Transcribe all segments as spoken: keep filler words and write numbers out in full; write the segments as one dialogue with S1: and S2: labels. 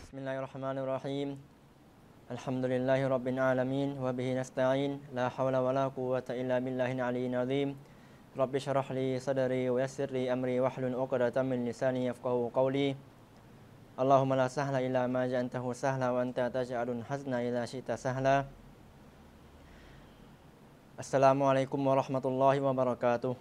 S1: Bismillahirrahmanirrahim. Alhamdulillahi rabbil alamin wa bihi nasta'in la hawla wa la quwwata illa billahil aliyyil azim. Rabbi shrah li sadri wa yassir li amri wahlul 'uqdatam min lisani yafqahu qawli. Allahumma la sahla illa ma ja'altahu sahla wa anta taj'alul hazna idza syi'ta sahla. Assalamualaikum warahmatullahi wabarakatuh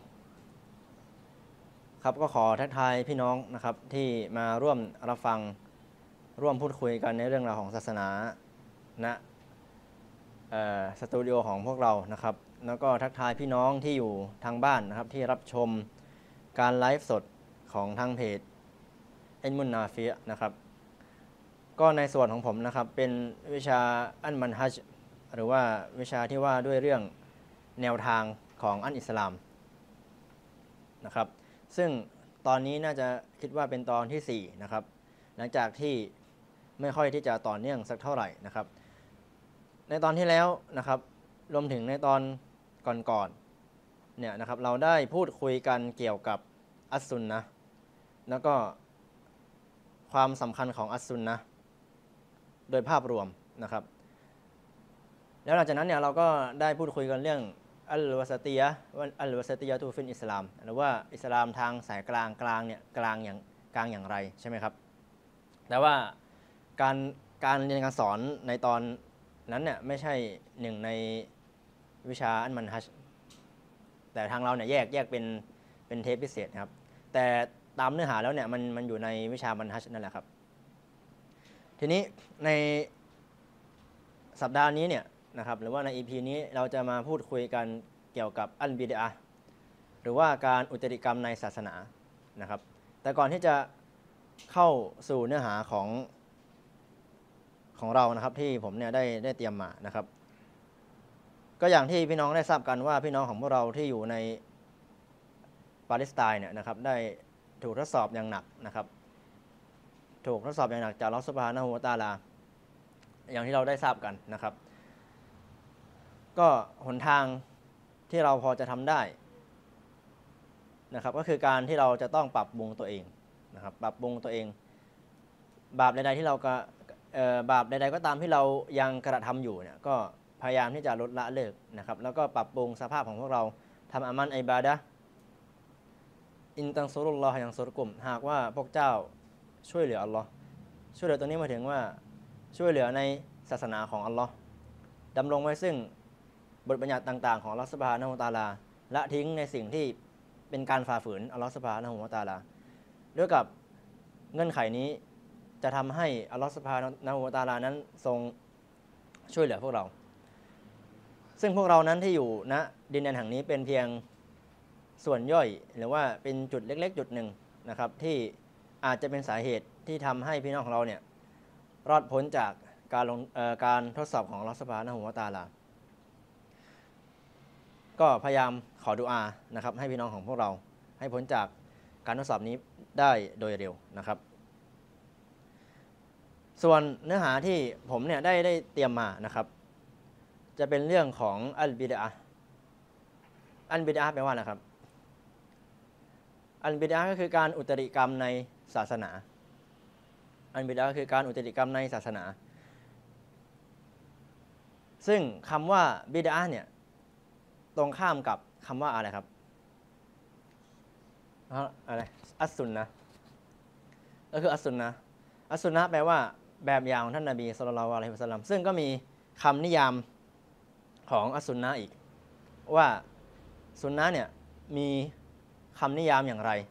S1: ครับก็ขอทักทายพี่น้องนะครับที่มาร่วมรับฟังร่วมพูดคุยกันในเรื่องราวของศาสนาณสตูดิโอของพวกเรานะครับแล้วก็ทักทายพี่น้องที่อยู่ทางบ้านนะครับที่รับชมการไลฟ์สดของทางเพจเอ็นมุนนาฟิยะนะครับก็ในส่วนของผมนะครับเป็นวิชาอันมันฮัจหรือว่าวิชาที่ว่าด้วยเรื่องแนวทางของอันอิสลามนะครับซึ่งตอนนี้น่าจะคิดว่าเป็นตอนที่สี่นะครับหลังจากที่ไม่ค่อยที่จะต่อเนื่องสักเท่าไหร่นะครับในตอนที่แล้วนะครับรวมถึงในตอนก่อนๆเนี่ยนะครับเราได้พูดคุยกันเกี่ยวกับอัสซุนนะห์แล้วก็ความสำคัญของอัสซุนนะห์โดยภาพรวมนะครับแล้วหลังจากนั้นเนี่ยเราก็ได้พูดคุยกันเรื่องอัลวาสติยะอัลวาสติยะตูฟินอิสลามหรือว่าอิสลามทางสายกลางกลางเนี่ยกลางอย่างกลางอย่างไรใช่ไหมครับแต่ว่าการการเรียนการสอนในตอนนั้นเนี่ยไม่ใช่หนึ่งในวิชาอันมันฮัจแต่ทางเราเนี่ยแยกแยกเป็นเป็นเทปพิเศษนะครับแต่ตามเนื้อหาแล้วเนี่ยมันมันอยู่ในวิชามันฮัจนั่นแหละครับทีนี้ในสัปดาห์นี้เนี่ยนะครับหรือว่าใน อี พี นี้เราจะมาพูดคุยกันเกี่ยวกับอัลบิดอะห์หรือว่าการอุตริกรรมในศาสนานะครับแต่ก่อนที่จะเข้าสู่เนื้อหาของของเรานะครับที่ผมเนี่ยได้ได้เตรียมมานะครับก็อย่างที่พี่น้องได้ทราบกันว่าพี่น้องของพวกเราที่อยู่ในปาเลสไตน์เนี่ยนะครับได้ถูกทดสอบอย่างหนักนะครับถูกทดสอบอย่างหนักจากอัลเลาะห์ซุบฮานะฮูวะตะอาลาอย่างที่เราได้ทราบกันนะครับก็หนทางที่เราพอจะทำได้นะครับก็คือการที่เราจะต้องปรับปรุงตัวเองนะครับปรับปรุงตัวเองบาปใดๆที่เราก็บาปใดๆก็ตามที่เรายังกระทำอยู่เนี่ยก็พยายามที่จะลดละเลิกนะครับแล้วก็ปรับปรุงสภาพของพวกเราทำอามันอิบาดะห์อินตังซุรุลลอฮ์ยังซุรกุมหากว่าพวกเจ้าช่วยเหลืออัลลอฮ์ช่วยเหลือตัวนี้หมายถึงว่าช่วยเหลือในศาสนาของอัลลอฮ์ดำรงไว้ซึ่งบทบัญญัติต่างๆของอัลลอฮ์ซุบฮานะฮูวะตะอาลาละทิ้งในสิ่งที่เป็นการฝ่าฝืนอัลลอฮ์ซุบฮานะฮูวะตะอาลาด้วยกับเงื่อนไขนี้จะทำให้อัลลอฮ์ซุบฮานะฮูวะตะอาลานั้นทรงช่วยเหลือพวกเราซึ่งพวกเรานั้นที่อยู่ณดินแดนแห่งนี้เป็นเพียงส่วนย่อยหรือว่าเป็นจุดเล็กๆจุดหนึ่งนะครับที่อาจจะเป็นสาเหตุที่ทำให้พี่น้องของเราเนี่ยรอดพ้นจากการลงการทดสอบของอัลลอฮ์ซุบฮานะฮูวะตะอาลาก็พยายามขอดุอานะครับให้พี่น้องของพวกเราให้พ้นจากการทดสอบนี้ได้โดยเร็วนะครับส่วนเนื้อหาที่ผมเนี่ยได้ได้เตรียมมานะครับจะเป็นเรื่องของอัลบิดอะห์อัลบิดอะห์แปลว่าอะไรครับอัลบิดอะห์ก็คือการอุตริกรรมในศาสนาอัลบิดอะห์ก็คือการอุตริกรรมในศาสนาซึ่งคำว่าบิดอะห์เนี่ยตรงข้ามกับคำว่าอะไรครับอะไรอัสซุนนะห์ก็คืออัสซุนนะห์อัสซุนนะห์แปลว่าแบบอย่างของท่านนบีศ็อลลัลลอฮุอะลัยฮิวะซัลลัมซึ่งก็มีคำนิยามของอัสซุนนะห์อีกว่าซุนนะห์เนี่ยมีคำนิยามอย่างไร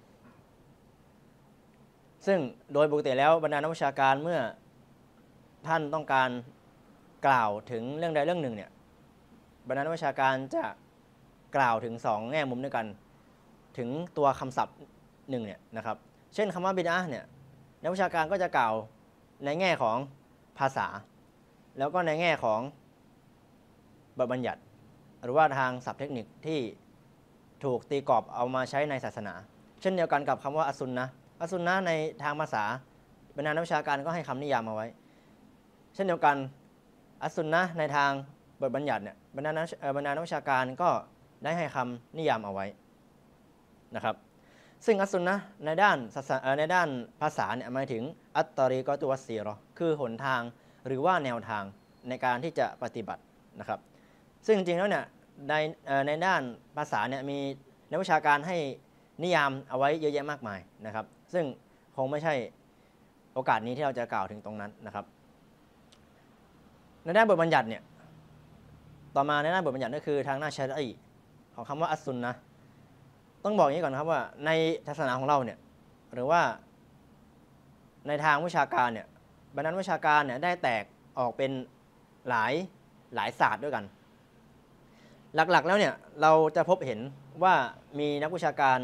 S1: ซึ่งโดยปกติแล้วบรรดานักวิชาการเมื่อท่านต้องการกล่าวถึงเรื่องใดเรื่องหนึ่งเนี่ยบรรดานักวิชาการจะกล่าวถึงสองแง่มุมด้วยกันถึงตัวคำศัพท์หนึ่งเนี่ยนะครับเช่นคำว่าบิดอะห์เนี่ยนักวิชาการก็จะกล่าวในแง่ของภาษาแล้วก็ในแง่ของบทบัญญัติหรือว่าทางศัพท์เทคนิคที่ถูกตีกรอบเอามาใช้ในศาสนาเช่นเดียวกันกับคำว่าอัสซุนนะห์อัสซุนนะห์ในทางภาษาบรรดานักวิชาการก็ให้คำนิยามมาไว้เช่นเดียวกันอัสซุนนะห์ในทางบทบัญญัติเนี่ยบรรดาบรรดานักวิชาการก็ได้ให้คำนิยามเอาไว้นะครับซึ่งอัสซุนนะห์ในด้านศาสนาในด้านภาษาเนี่ยหมายถึงอัตตอรีกอตุวัสซีเราะห์คือหนทางหรือว่าแนวทางในการที่จะปฏิบัตินะครับซึ่งจริงๆแล้วเนี่ยในในด้านภาษาเนี่ยมีนักวิชาการให้นิยามเอาไว้เยอะแยะมากมายนะครับซึ่งคงไม่ใช่โอกาสนี้ที่เราจะกล่าวถึงตรงนั้นนะครับในด้านบทบัญญัติเนี่ยต่อมาในด้านบทบัญญัติก็คือทางหน้าชะรอีของคำว่าอัสซุนนะห์ต้องบอกอย่างนี้ก่อนนะครับว่าในศาสนาของเราเนี่ยหรือว่าในทางวิชาการเนี่ยบรรดาวิชาการเนี่ยได้แตกออกเป็นหลายหลายศาสตร์ด้วยกันหลักๆแล้วเนี่ยเราจะพบเห็นว่ามีนักวิชาการ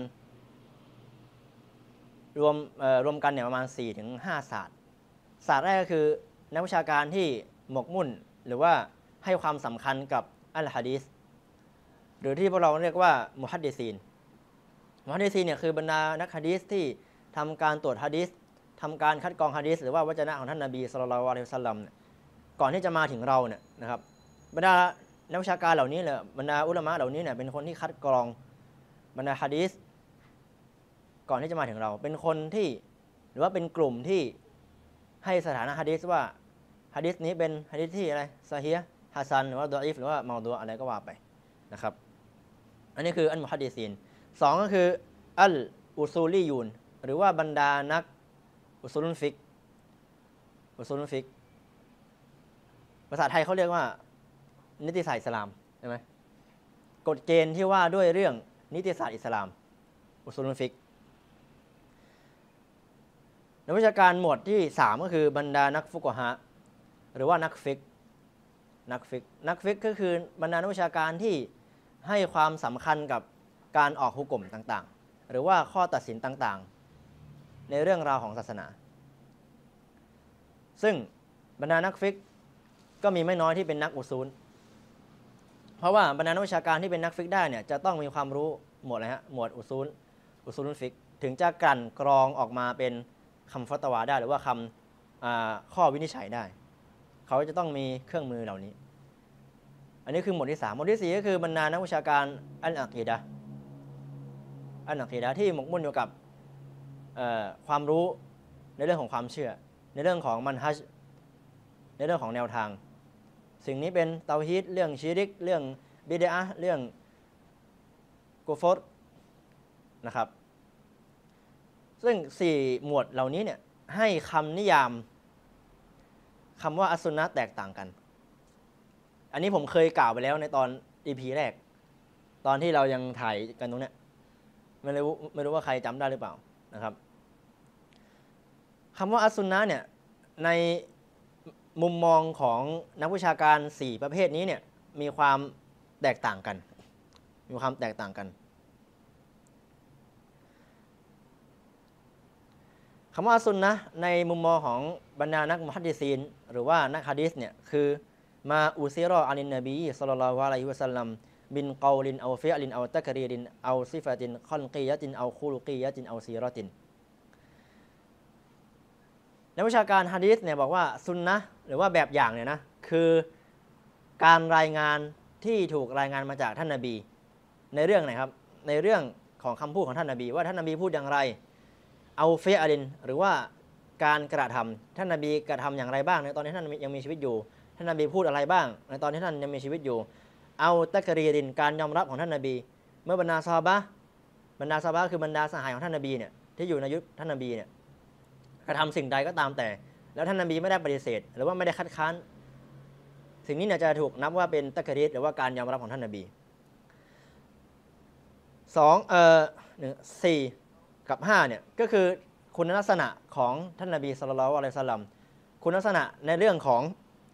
S1: รวมรวมกันเนี่ยประมาณ สี่ถึงห้า ศาสตร์ศาสตร์แรกก็คือนักวิชาการที่หมกมุ่นหรือว่าให้ความสำคัญกับอัลฮะดีษหรือที่พวกเราเรียกว่ามุฮัดดิซีนมุฮัดดิซีนเนี่ยคือบรรดานักหะดีษที่ทำการตรวจหะดีษทำการคัดกรองหะดีษหรือว่าวจนะของท่านนบีศ็อลลัลลอฮุอะลัยฮิวะซัลลัมเนี่ยก่อนที่จะมาถึงเราเนี่ยนะครับบรรดานักวิชาการเหล่านี้เลยบรรดาอุลามะเหล่านี้เนี่ยเป็นคนที่คัดกรองบรรดาหะดีษก่อนที่จะมาถึงเราเป็นคนที่หรือว่าเป็นกลุ่มที่ให้สถานะหะดีษว่าหะดีษนี้เป็นหะดีษที่อะไรซอฮีฮ์ฮะซันหรือว่าดออีฟหรือว่าเมาดูอะไรก็ว่าไปนะครับอันนี้คืออัลมุฮัดดิซีนสองก็คืออัลอุซูลียูนหรือว่าบรรดานักอุซูลุลฟิกอุซูลุลฟิกภาษาไทยเขาเรียกว่านิติศาสตร์อิสลามใช่ไหมกฎเกณฑ์ที่ว่าด้วยเรื่องนิติศาสตร์อิสลามอุซูลุลฟิกนักวิชาการหมวดที่สามก็คือบรรดานักฟุกฮะหรือว่านักฟิกนักฟิกนักฟิกก็คือบรรดานักวิชาการที่ให้ความสำคัญกับการออกฮุกมต่างๆหรือว่าข้อตัดสินต่างๆในเรื่องราวของศาสนาซึ่งบรรดานักฟิกก็มีไม่น้อยที่เป็นนักอุซูลเพราะว่าบรรดานักวิชาการที่เป็นนักฟิกได้เนี่ยจะต้องมีความรู้หมวดอะไรฮะหมวดอุซูลอุซูลฟิกถึงจะกลั่นกรองออกมาเป็นคำฟัตวาได้หรือว่าคำข้อวินิจฉัยได้เขาจะต้องมีเครื่องมือเหล่านี้อันนี้คือหมวดที่สามหมวดที่สี่ก็คือบรรดานักวิชาการอัลอะกีดะห์อัลอะกีดะห์ที่หมกมุ่นอยู่กับความรู้ในเรื่องของความเชื่อในเรื่องของมันฮัจในเรื่องของแนวทางสิ่งนี้เป็นเตาฮีดเรื่องชิริกเรื่องบิดอะห์เรื่องกุฟรนะครับซึ่งสี่หมวดเหล่านี้เนี่ยให้คำนิยามคำว่าอัสซุนนะห์แตกต่างกันอันนี้ผมเคยกล่าวไปแล้วในตอน อี พี แรกตอนที่เรายังถ่ายกันตรงเนี้ยไม่รู้ไม่รู้ว่าใครจำได้หรือเปล่านะครับคำว่าอัสซุนนะห์เนี่ยในมุมมองของนักวิชาการสี่ประเภทนี้เนี่ยมีความแตกต่างกันมีความแตกต่างกันคำว่าอัสซุนนะห์ในมุมมองของบรรดานักมุฮัดดิซีนหรือว่านักหะดีษเนี่ยคือมาอุซิรออานินนบีศ็อลลัลลอฮุอะลัยฮิวะซัลลัมบินกอลินเอาฟิอลินเอาตักรีรินเอาซิฟะตินคอนกียะตินเอาคุลุกียะตินเอาซีเราะตินนักวิชาการหะดีษเนี่ยบอกว่าซุนนะห์หรือว่าแบบอย่างเนี่ยนะคือการรายงานที่ถูกรายงานมาจากท่านนบีในเรื่องไหนครับในเรื่องของคำพูดของท่านนบีว่าท่านนบีพูดอย่างไรเอาฟิอลินหรือว่าการกระทำท่านนบีกระทำอย่างไรบ้างในตอนที่ท่านยังมีชีวิตอยู่ท่านนบีพูดอะไรบ้างในตอนที่ท่านยังมีชีวิตอยู่เอาตักรีรินการยอมรับของท่านนบีเมื่อบรรดาซอฮาบะห์บรรดาซอฮาบะห์คือบรรดาสหายของท่านนบีเนี่ยที่อยู่ในยุคท่านนบีเนี่ยกระทำสิ่งใดก็ตามแต่แล้วท่านนบีไม่ได้ปฏิเสธหรือว่าไม่ได้คัดค้านสิ่งนี้เนี่ยจะถูกนับว่าเป็นตักรีรหรือว่าการยอมรับของท่านนบีสองเอ่อหนึ่งสี่กับห้าเนี่ยก็คือคุณลักษณะของท่านนบีศ็อลลัลลอฮุอะลัยฮิวะซัลลัมคุณลักษณะในเรื่องของ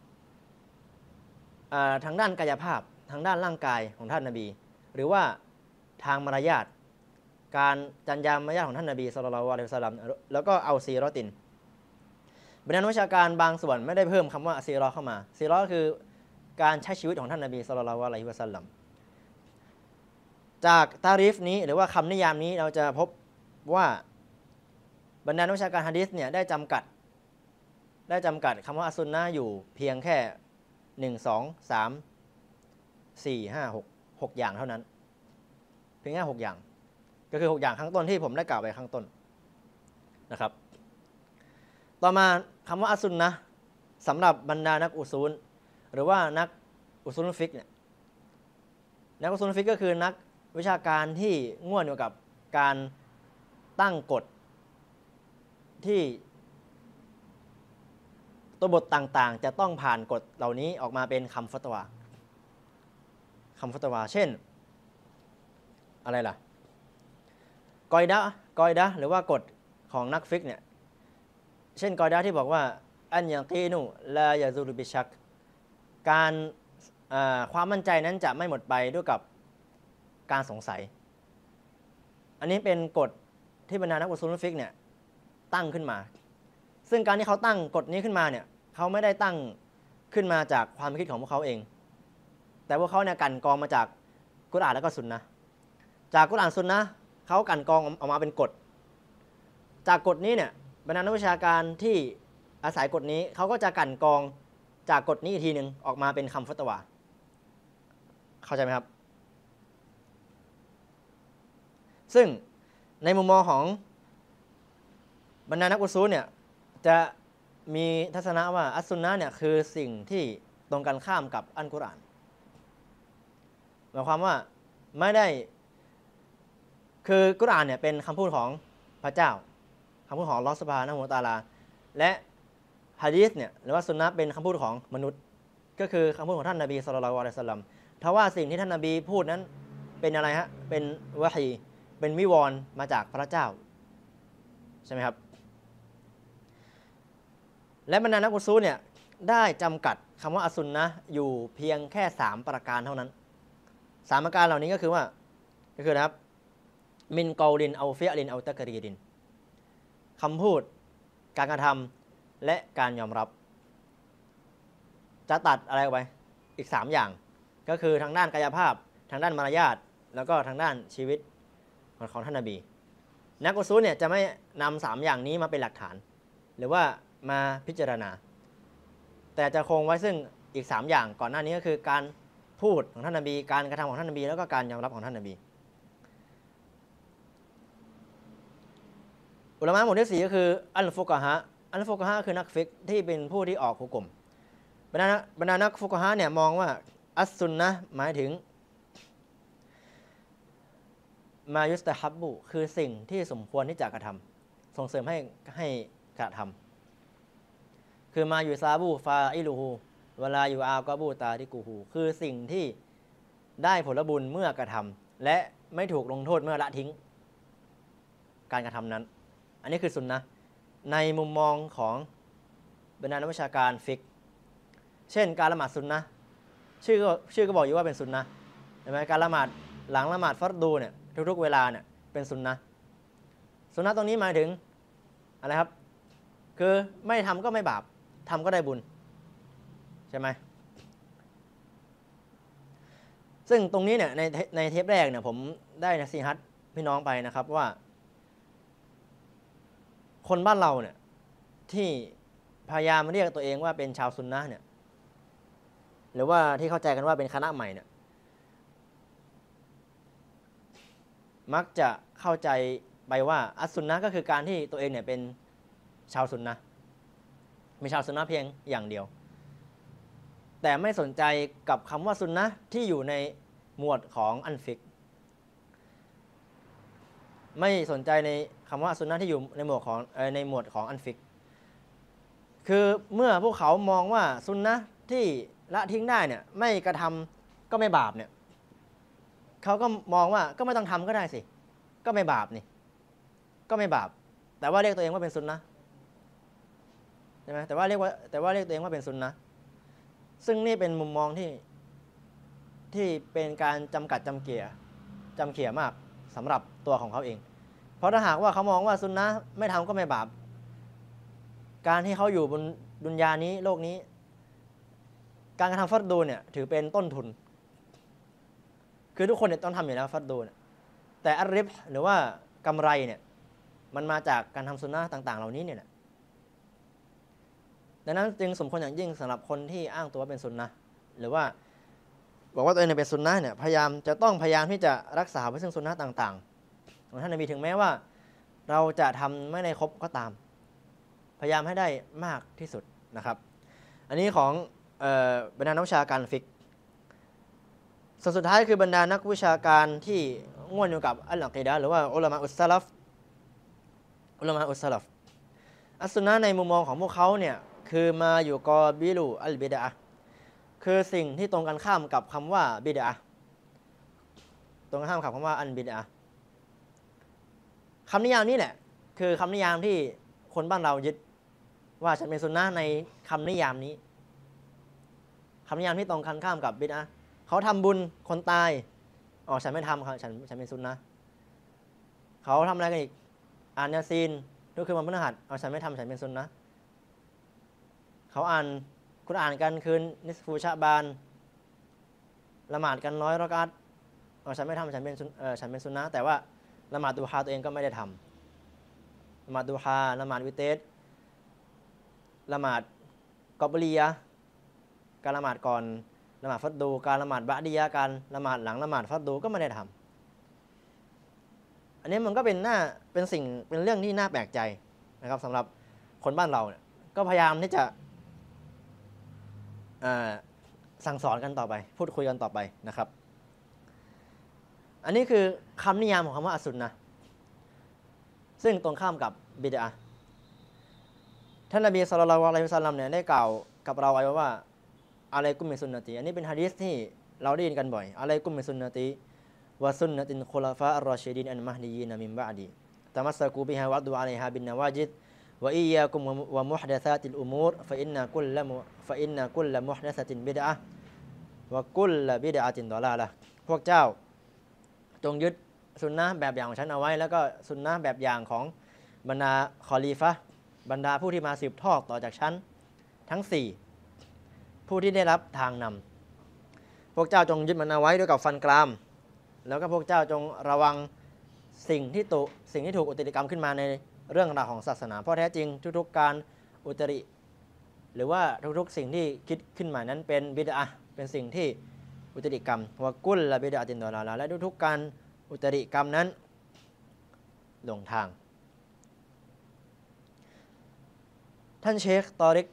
S1: ทางด้านกายภาพทางด้านร่างกายของท่านนบีหรือว่าทางมารยาทการจรรยามารยาทของท่านนบีศ็อลลัลลอฮุอะลัยฮิวะซัลลัมแล้วก็เอาซีเราะตินบรรดานักวิชาการบางส่วนไม่ได้เพิ่มคำว่าซีเราะห์เข้ามาซีเราะห์ก็คือการใช้ชีวิตของท่านนบีศ็อลลัลลอฮุอะลัยฮิวะซัลลัมจากตารีฟนี้หรือว่าคำนิยามนี้เราจะพบว่าบรรดานักวิชาการหะดีษเนี่ยได้จำกัดได้จำกัดคำว่าอัสซุนนะห์อยู่เพียงแค่หนึ่ง สอง สาม สี่ ห้า หก หกอย่างเท่านั้นเพียงแค่หกอย่างก็คือหกอย่างข้างต้นที่ผมได้กล่าวไปข้างต้นนะครับต่อมาคำว่าอัสซุนนะห์สำหรับบรรดานักอุซูลหรือว่านักอุซูลฟิกเนี่ยนักอุซูลฟิกก็คือนักวิชาการที่ง่วนอยู่กับการตั้งกฎที่ตัวบทต่างๆจะต้องผ่านกฎเหล่านี้ออกมาเป็นคำฟัตวาคำฟัตวาเช่นอะไรล่ะกอยดะกอยดะหรือว่ากฎของนักฟิกเนี่ยเช่นกอยดะที่บอกว่าอันยังกีนุลายาซูรุบิชักการความมั่นใจนั้นจะไม่หมดไปด้วยกับการสงสัยอันนี้เป็นกฎที่บรรดานักอุซูลฟิกเนี่ยตั้งขึ้นมาซึ่งการที่เขาตั้งกฎนี้ขึ้นมาเนี่ยเขาไม่ได้ตั้งขึ้นมาจากความคิดของพวกเขาเองแต่พวกเขาเนี่ยกันกรองมาจากกุรอานและก็ซุนนะห์จากกุรอานซุนนะห์เขากันกรองออกมาเป็นกฎจากกฎนี้เนี่ยบรรดานักวิชาการที่อาศัยกฎนี้เขาก็จะกันกรองจากกฎนี้อีกทีหนึ่งออกมาเป็นคำฟัตวาเข้าใจไหมครับซึ่งในมุมมองของบรรดานักอุซูลเนี่ยจะมีทัศนะว่าอัสซุนนะห์เนี่ยคือสิ่งที่ตรงกันข้ามกับอัลกุรอานหมายความว่าไม่ได้คือกุรอานเนี่ยเป็นคำพูดของพระเจ้าคำพูดของอัลเลาะห์ซุบฮานะฮูวะตะอาลาและหะดีษเนี่ยหรือว่าซุนนะห์เป็นคำพูดของมนุษย์ก็คือคำพูดของท่านนบีศ็อลลัลลอฮุอะลัยฮิวะซัลลัมทว่าสิ่งที่ท่านนบีพูดนั้นเป็นอะไรฮะเป็นวะฮีเป็นวิวรณ์มาจากพระเจ้าใช่ไหมครับและบรรดานักอุซูลเนี่ยได้จำกัดคำว่าอัสซุนนะห์อยู่เพียงแค่สามประการเท่านั้นสามประการเหล่านี้ก็คือว่าก็คือนะครับมินกอลินเอาฟิอลินเอาตะกรีดินคำพูดการกระทำและการยอมรับจะตัดอะไรออกไปอีกสามอย่างก็คือทางด้านกายภาพทางด้านมารยาทแล้วก็ทางด้านชีวิตของท่านนบีนักอุซูลเนี่ยจะไม่นำสามอย่างนี้มาเป็นหลักฐานหรือว่ามาพิจารณาแต่จะคงไว้ซึ่งอีกสามอย่างก่อนหน้านี้ก็คือการพูดของท่านนบีการกระทำของท่านนบีแล้วก็การยอมรับของท่านนบีอุลามะหมู่ที่สี่ก็คืออัลฟุกะฮะอัลฟุกะฮะคือนักฟิกที่เป็นผู้ที่ออกฮุกมบรรดาบรรดานักฟุกะฮะเนี่ยมองว่าอัสซุนนะห์หมายถึงมายุสตะฮับบุคือสิ่งที่สมควรที่จะกระทำส่งเสริมให้ให้กระทำคือมาอยู่ซาบูฟาอิลูฮูเวลาอยู่อากอบูตาดิกูฮูคือสิ่งที่ได้ผลบุญเมื่อกระทำและไม่ถูกลงโทษเมื่อละทิ้งการกระทำนั้นอันนี้คือซุนนะห์ในมุมมองของบรรดานักวิชาการฟิกเช่นการละหมาดซุนนะห์ชื่อก็ชื่อก็บอกอยู่ว่าเป็นซุนนะห์ใช่ไหมการละหมาดหลังละหมาดฟัรดูเนี่ยทุกๆเวลาเนี่ยเป็นซุนนะห์ซุนนะห์ตรงนี้หมายถึงอะไรครับคือไม่ทำก็ไม่บาปทำก็ได้บุญใช่ไหมซึ่งตรงนี้เนี่ยในในเทปแรกเนี่ยผมได้นะซีฮัตพี่น้องไปนะครับว่าคนบ้านเราเนี่ยที่พยายามเรียกตัวเองว่าเป็นชาวซุนนะห์เนี่ยหรือว่าที่เข้าใจกันว่าเป็นคณะใหม่เนี่ยมักจะเข้าใจไปว่าอัสซุนนะห์ก็คือการที่ตัวเองเนี่ยเป็นชาวซุนนะห์มีชาวซุนนะห์เพียงอย่างเดียวแต่ไม่สนใจกับคำว่าซุนนะห์ที่อยู่ในหมวดของอันฟิกไม่สนใจในคำว่าซุนนะห์ที่อยู่ในหมวดของในหมวดของอันฟิกคือเมื่อพวกเขามองว่าซุนนะห์ที่ละทิ้งได้เนี่ยไม่กระทำก็ไม่บาปเนี่ยเขาก็มองว่าก็ไม่ต้องทำก็ได้สิก็ไม่บาปนี่ก็ไม่บาปแต่ว่าเรียกตัวเองว่าเป็นซุนนะห์ใช่ไหมแต่ว่าเรียกว่าแต่ว่าเรียกตัวเองว่าเป็นซุนนะห์ซึ่งนี่เป็นมุมมองที่ที่เป็นการจำกัดจำเกี่ยจำเขี่ยมากสำหรับตัวของเขาเองเพราะถ้าหากว่าเขามองว่าซุนนะห์ไม่ทำก็ไม่บาปการที่เขาอยู่บนดุนยานี้โลกนี้การกระทำฟัรดูเนี่ยถือเป็นต้นทุนคือทุกคนเนี่ยต้องทำอยู่แล้วฟัรดูเนี่ยแต่อัรริบหรือว่ากำไรเนี่ยมันมาจากการทำซุนนะห์ต่างๆเหล่านี้เนี่ยดังนั้นจึงสมควรอย่างยิ่งสำหรับคนที่อ้างตัวเป็นซุนนะห์หรือว่าบอกว่าตัวเองเป็นซุนนะห์เนี่ยพยายามจะต้องพยายามที่จะรักษาไว้ซึ่งซุนนะห์ต่างของท่านนบีถึงแม้ว่าเราจะทำไม่ได้ครบก็ตามพยายามให้ได้มากที่สุดนะครับอันนี้ของเอ่อบรรดานักวิชาการฟิกส่วนสุดท้ายคือบรรดานักวิชาการที่ง่วนอยู่กับอัลอะกีดะห์หรือว่าอุลามะอุสซะลัฟอุลามะอุสซะลัฟอัสซุนนะห์ในมุมมองของพวกเขาเนี่ยคือมาอยู่กอบิลูอัลบิดอะห์คือสิ่งที่ตรงกันข้ามกับคำว่าบิดอะห์ตรงกันข้ามกับคำว่าอันบิดอะห์คำนิยามนี้แหละคือคำนิยามที่คนบ้านเรายึดว่าฉันเป็นซุนนะห์ในคำนิยามนี้คำนิยามที่ตรงกันข้ามกับบิดอะห์เขาทำบุญคนตายอ๋อฉันไม่ทำครับฉันฉันเป็นซุนนะห์เขาทำอะไรกันอีกอ่านยาซีนทุกคืนวันพฤหัสอ๋อฉันไม่ทำฉันเป็นซุนนะห์เขาอ่านคุณอ่านกันคืนนิสฟูชะบานละหมาดกันร้อยรอกอัตอ๋อฉันไม่ทำฉันเป็นเออฉันเป็นซุนนะห์แต่ว่าละหมาดดูฮาตัวเองก็ไม่ได้ทำละหมาดดูฮาละหมาดวิเตสละหมาดกอบลียะการละหมาดก่อนละหมาดฟัดดูการละหมาดบะดียะการละหมาดหลังละหมาดฟัดดูก็ไม่ได้ทำอันนี้มันก็เป็นหน้าเป็นสิ่งเป็นเรื่องที่น่าแปลกใจนะครับสำหรับคนบ้านเราเนี่ยก็พยายามที่จะสั่งสอนกันต่อไปพูดคุยกันต่อไปนะครับอันนี้คือคำนิยามของคำว่าอัสซุนนะห์ซึ่งตรงข้ามกับบิดอะห์ท่านนบีศ็อลลัลลอฮุอะลัยฮิวะซัลลัมเนี่ยได้กล่าวกับเราไว้ว่าอะลัยกุมบิซุนนะตีอันนี้เป็นหะดีษที่เราได้ยินกันบ่อยอะลัยกุมบิซุนนะตีวะซุนนะตินคุลาฟาอัรรอชิดีนอันมะฮดียีนมินบะอดีตะมัสซะกูบิฮาวะดูอะลัยฮาบินนะวาจิดวะอียากุมวะมุฮดะซาติลอุมูรฟะอินนะกุลละฟะอินนะกุลละมุฮดะซะตินบิดอะห์วะกุลละบิดอะตินฎอลาละห์พวกเจ้าจงยึดสุนนะแบบอย่างของฉันเอาไว้แล้วก็สุนนะแบบอย่างของบรรดาคอลีฟะห์บรรดาผู้ที่มาสืบทอดต่อจากฉันทั้งสี่ผู้ที่ได้รับทางนำพวกเจ้าจงยึดมันเอาไว้ด้วยกับฟันกรามแล้วก็พวกเจ้าจงระวังสิ่งที่ตุสิ่งที่ถูกอุตริกรรมขึ้นมาในเรื่องราวของศาสนาเพราะแท้จริงทุกๆการอุตริหรือว่าทุกๆสิ่งที่คิดขึ้นมานั้นเป็นบิดอะห์เป็นสิ่งที่อุตริกรรมวะกุลละบิดอะตินฎอลาละห์และทุกๆการอุตริกรรมนั้นหลงทางท่านเชคตอริก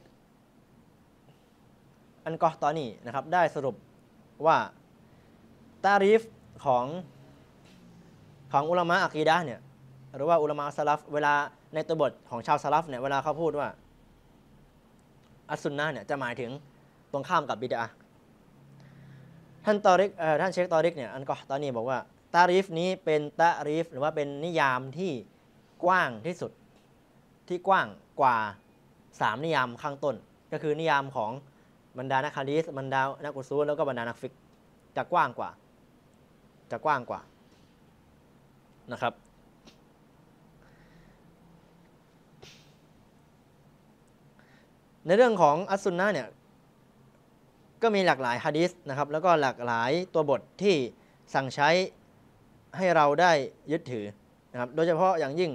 S1: อันกอตอนีนะครับได้สรุปว่าตารีฟของของอุลามะอะกีดะห์เนี่ยหรือว่าอุลามะสลัฟเวลาในตัวบทของชาวสลัฟเนี่ยเวลาเขาพูดว่าอัสซุนนะห์เนี่ยจะหมายถึงตรงข้ามกับบิดอะห์ท่านตอริกเอ่อท่านเชคตอริกเนี่ยอันกอตอนีบอกว่าตารีฟนี้เป็นตารีฟหรือว่าเป็นนิยามที่กว้างที่สุดที่กว้างกว่าสามนิยามข้างต้นก็คือนิยามของบรรดานักฮะดีษบรรดานักอุซูลแล้วก็บรรดานักฟิกจะกว้างกว่าจะกว้างกว่านะครับในเรื่องของอัสซุนนะห์เนี่ยก็มีหลากหลายหะดีษนะครับแล้วก็หลากหลายตัวบทที่สั่งใช้ให้เราได้ยึดถือนะครับโดยเฉพาะอย่างยิ่ง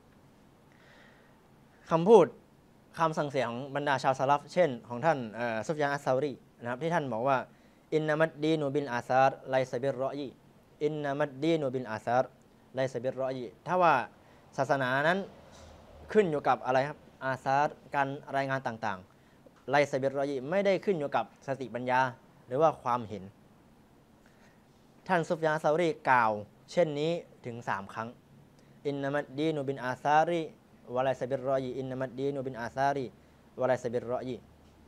S1: คำพูดคำสั่งเสียของบรรดาชาวซะลัฟเช่นของท่านซุฟยานอัสซารีนะครับที่ท่านบอกว่าอินนามัดดีนูบิลอาซาร์ไลซะบิรรอยีอินนามัดดีนูบิลอาซาร์ไลซะบิรรอยีถ้าว่าศาสนานั้นขึ้นอยู่กับอะไรครับอาซาร์การรายงานต่างๆไลซะบิรรอยีไม่ได้ขึ้นอยู่กับสติปัญญาหรือว่าความเห็นท่านซุฟยานอัสซารีกล่าวเช่นนี้ถึงสามครั้งอินนามัดดีนูบินอาซารีวะไลซะบิรรอยีอินนามัดดีนูบินอาซารีวะไลซะบิรรอยี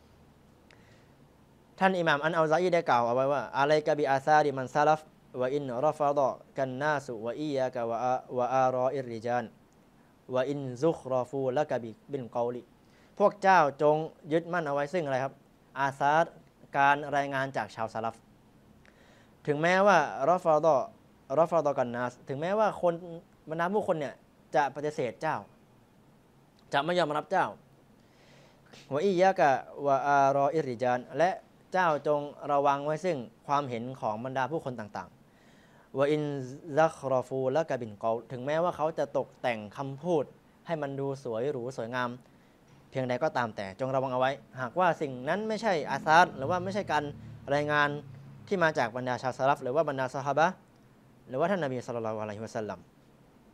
S1: ท่านอิหม่ามอันอัลซะอีได้กล่าวเอาไว้ว่าอะลัยกะบิอาซาริมันซะลัฟวะอินรอฟะฎอกันนาสุวะอียากะวะวะอารออิรริจาลวะอินซุครอฟูละกะบิบิลกอลิพวกเจ้าจงยึดมั่นเอาไว้ซึ่งอะไรครับอาซาร์การรายงานจากชาวซะลัฟถึงแม้ว่ารอฟะฎอรอฟะฎอกันนาสถึงแม้ว่าคนบรรดาผู้คนเนี่ยจะปฏิเสธเจ้าจะไม่ยอมรับเจ้าวะอียะกะวะอารออิรริจาลและเจ้าจงระวังไว้ซึ่งความเห็นของบรรดาผู้คนต่างๆวะอินซักรอฟูละกะบินกอลถึงแม้ว่าเขาจะตกแต่งคำพูดให้มันดูสวยหรูสวยงามเพียงใดก็ตามแต่จงระวังเอาไว้หากว่าสิ่งนั้นไม่ใช่อาซาร์หรือว่าไม่ใช่การรายงานที่มาจากบรรดาชาวซะลัฟหรือว่าบรรดาซอฮาบะห์หรือว่าท่านนบีศ็อลลัลลอฮุอะลัยฮิวะซัลลัม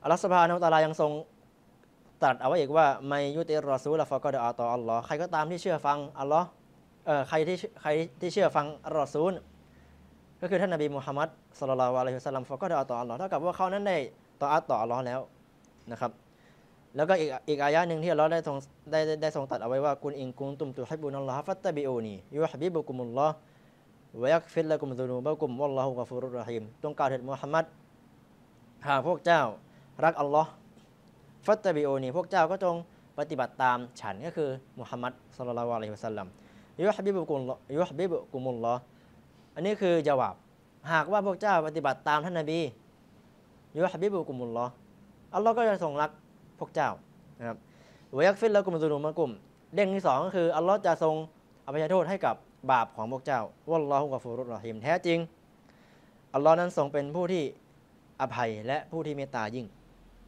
S1: อัลลอฮฺซุบฮานะฮูวะตะอาลายังทรงตรัสเอาไว้อีกว่าไมยุติรรอซูลฟะกอดอาตออัลลอฮ์ใครก็ตามที่เชื่อฟังอัลลอฮ์เอ่อใครที่ใครที่เชื่อฟังอัลรอซูลก็คือท่านนบีมุฮัมมัดศ็อลลัลลอฮุอะลัยฮิวะซัลลัมฟะกอดอาตออัลลอฮ์เท่ากับว่าเขานั้นได้ตออัตต่ออัลลอฮ์แล้วนะครับแล้วก็อีกอีกอายะหนึ่งที่อัลลอฮ์ได้ทรงได้ได้ทรงตรัสเอาไว้ว่ากุลอินกุนตุมตุฮิบบุนัลลอฮะฟัตตะบิอูนียุฮิบบิบุกุมุลลอฮ์วะยักฟิรละกุมซุนูบะกุมวัลลอฮุกอฟูรุรเราะฮีมจงกล่าวเถิดมุฮัมมัดหากพวกเจ้ารักอัลลอฮ์ฟัตตะบิอูนีพวกเจ้าก็จงปฏิบัติตามฉันก็คือมุฮัมมัดศ็อลลัลลอฮุอะลัยฮิวะซัลลัมยุฮิบบิบุกุมยุฮิบบิบุกุมุลลอฮ์อันนี้คือจาวาบหากว่าพวกเจ้าปฏิบัติตามท่านนบียุฮิบบิบุกุมุลลอฮ์อัลลอฮ์ก็จะทรงรักพวกเจ้านะครับวะยักฟิรละกุมซุนูบะกุมเด้งที่สองก็คืออัลลอฮ์จะทรงอภัยโทษให้กับบาปของพวกเจ้าวัลลอฮุกอฟูรุรเราะฮีมแท้จริงอัลลอฮ์นั้นทรงเป็นผู้ที่อภัยและผู้ที่เมตตายิ่ง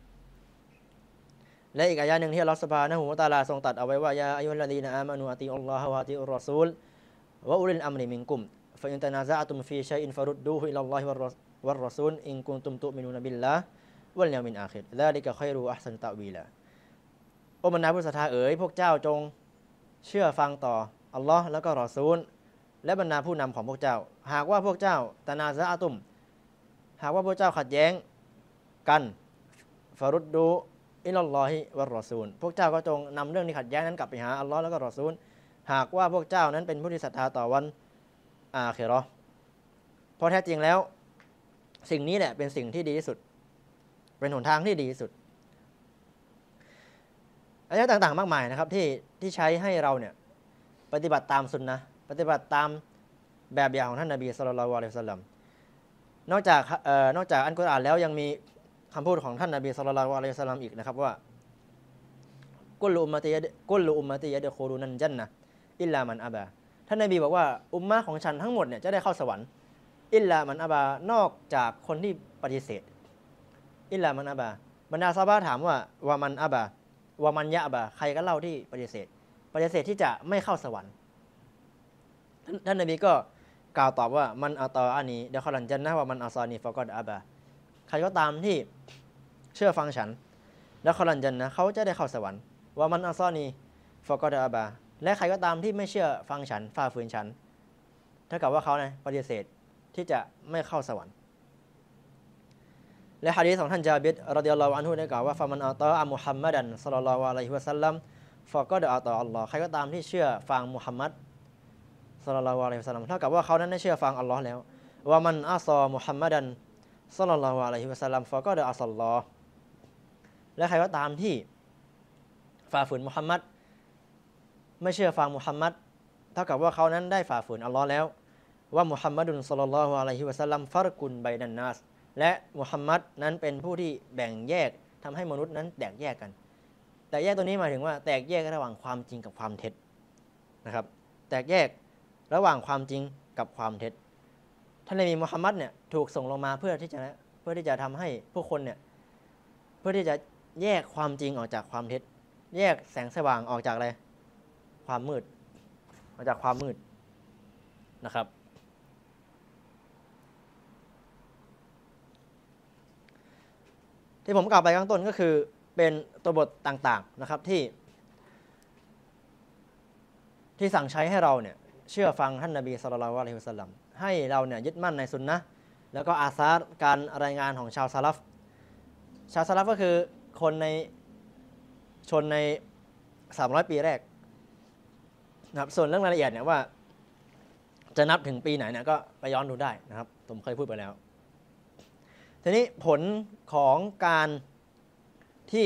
S1: และอีกอายะหนึ่งที่อัลลอฮฺซุบฮานะฮูวะตะอาลาทรงตรัสเอาไว้ว่ายาอัยยุฮัลลดีนะอามานูอะตีอุลลอฮะวะอะตีอุรรอซูลวะอุลิลอัมริมินกุมฟะอินตะนาซะอะตุมฟีชัยอินฟะรุดดูฮุอิลัลลอฮิวัรรอซูลอินกุนตุมตุมินูนะบิลลาฮ์วัลยอมิลอาคิรซาลิกะค็อยรุอัห์ซันุตะวีลาโอ้บรรดาผู้ศรัทธาเอ๋ยพวกเจ้าจงเชื่อฟังต่ออัลลอฮ์แล้วก็รอซูลและบรรดาผู้นำของพวกเจ้าหากว่าพวกเจ้าตะนาซะอะตุมหากว่าพวกเจ้าขัดแย้งกันฟะรุดดูอิลัลลอฮิวัรรอซูลพวกเจ้าก็จงนำเรื่องที่ขัดแย้งนั้นกลับไปหาอัลลอฮ์แล้วก็รอซูลหากว่าพวกเจ้านั้นเป็นผู้ที่ศรัทธาต่อวันอาคิเราะห์เพราะแท้จริงแล้วสิ่งนี้แหละเป็นสิ่งที่ดีที่สุดเป็นหนทางที่ดีที่สุดอายะต่างๆมากมายนะครับที่ที่ใช้ให้เราเนี่ยปฏิบัติตามสุนนะห์ปฏิบัติตามแบบอย่างของท่านนบีศ็อลลัลลอฮุอะลัยฮิวะซัลลัมนอกจากเอ่อนอกจากอัลกุรอานแล้วยังมีคำพูดของท่านนบีศ็อลลัลลอฮุอะลัยฮิวะซัลลัมอีกนะครับว่ากุลอุมมะตีกุลอุมมะตียะดคุลูนัลญันนะฮ์อิลลามันอะบาท่านนบีบอกว่าอุมมะของฉันทั้งหมดเนี่ยจะได้เข้าสวรรค์อิลลามันอะบานอกจากคนที่ปฏิเสธอิลลามันอะบาบรรดาซอฮาบะห์ถามว่าวะมันอะบาวะมันยะบาใครก็เล่าที่ปฏิเสธปฏิเสธที่จะไม่เข้าสวรรค์ท่านนบีก็กล่าวตอบว่ามันอะตออานีเดะคอลันญันนะฮ์วะมันอะซอนีฟะกอดอะบาใครก็ตามที่เชื่อฟังฉันแล้วคอลันญันนะเขาจะได้เข้าสวรรค์ว่ามันอัลซอนีฟะกอดอะบาและใครก็ตามที่ไม่เชื่อฟังฉันฝ่าฝืนฉันเท่ากับว่าเขาเนี่ยปฏิเสธที่จะไม่เข้าสวรรค์และหะดีษของท่านจาบิรรอฎิยัลลอฮุอันฮุได้กล่าวว่าฟะมันอะตออะมุฮัมมัดันศ็อลลัลลอฮุอะลัยฮิวะซัลลัมฟะกอดอะตออัลลอฮ์ใครก็ตามที่เชื่อฟังมุฮัมมัดศ็อลลัลลอฮุอะลัยฮิวะซัลลัมเท่ากับว่าเขานั้นได้เชื่อฟังอัลลอฮ์แล้วว่ามันอัศอมุฮัมมัดันศ็อลลัลลอฮุอะลัยฮิวะซัลลัมฟะกอดอะศ็อลลอฮ์และใครก็ตามที่ฝ่าฝืนมุฮัมมัดไม่เชื่อฟังมุฮัมมัดเท่ากับว่าเขานั้นได้ฝ่าฝืนอัลลอฮ์แล้วว่ามุฮัมมัดุนศ็อลลัลลอฮุอะลัยฮิวะซัลลัมฟัรกุนบัยนันนัสและมุฮัมมัดนั้นเป็นผู้ที่แบ่งแยกทำให้มนุษย์นั้นแตกแยกกันแตกแยกตัวนี้หมายถึงว่าแตกแยกระหว่างความจริงกับความเท็จนะครับแตกแยกระหว่างความจริงกับความเท็จท่านนบีมุฮัมมัดเนี่ยถูกส่งลงมาเพื่อที่จะเพื่อที่จะทำให้ผู้คนเนี่ยเพื่อที่จะแยกความจริงออกจากความเท็จแยกแสงสว่างออกจากอะไรความมืดออกจากความมืดนะครับที่ผมกล่าวไปข้างต้นก็คือเป็นตัวบทต่างๆนะครับที่ที่สั่งใช้ให้เราเนี่ยเชื่อฟังท่านนบีศ็อลลัลลอฮุอะลัยฮิวะซัลลัมให้เราเนี่ยยึดมั่นในสุนนะห์แล้วก็อาซาร์การรายงานของชาวซะลัฟชาวซะลัฟก็คือคนในชนในสามร้อยปีแรกนะครับส่วนเรื่องรายละเอียดเนี่ยว่าจะนับถึงปีไหนเนี่ยก็ไปย้อนดูได้นะครับผมเคยพูดไปแล้วทีนี้ผลของการที่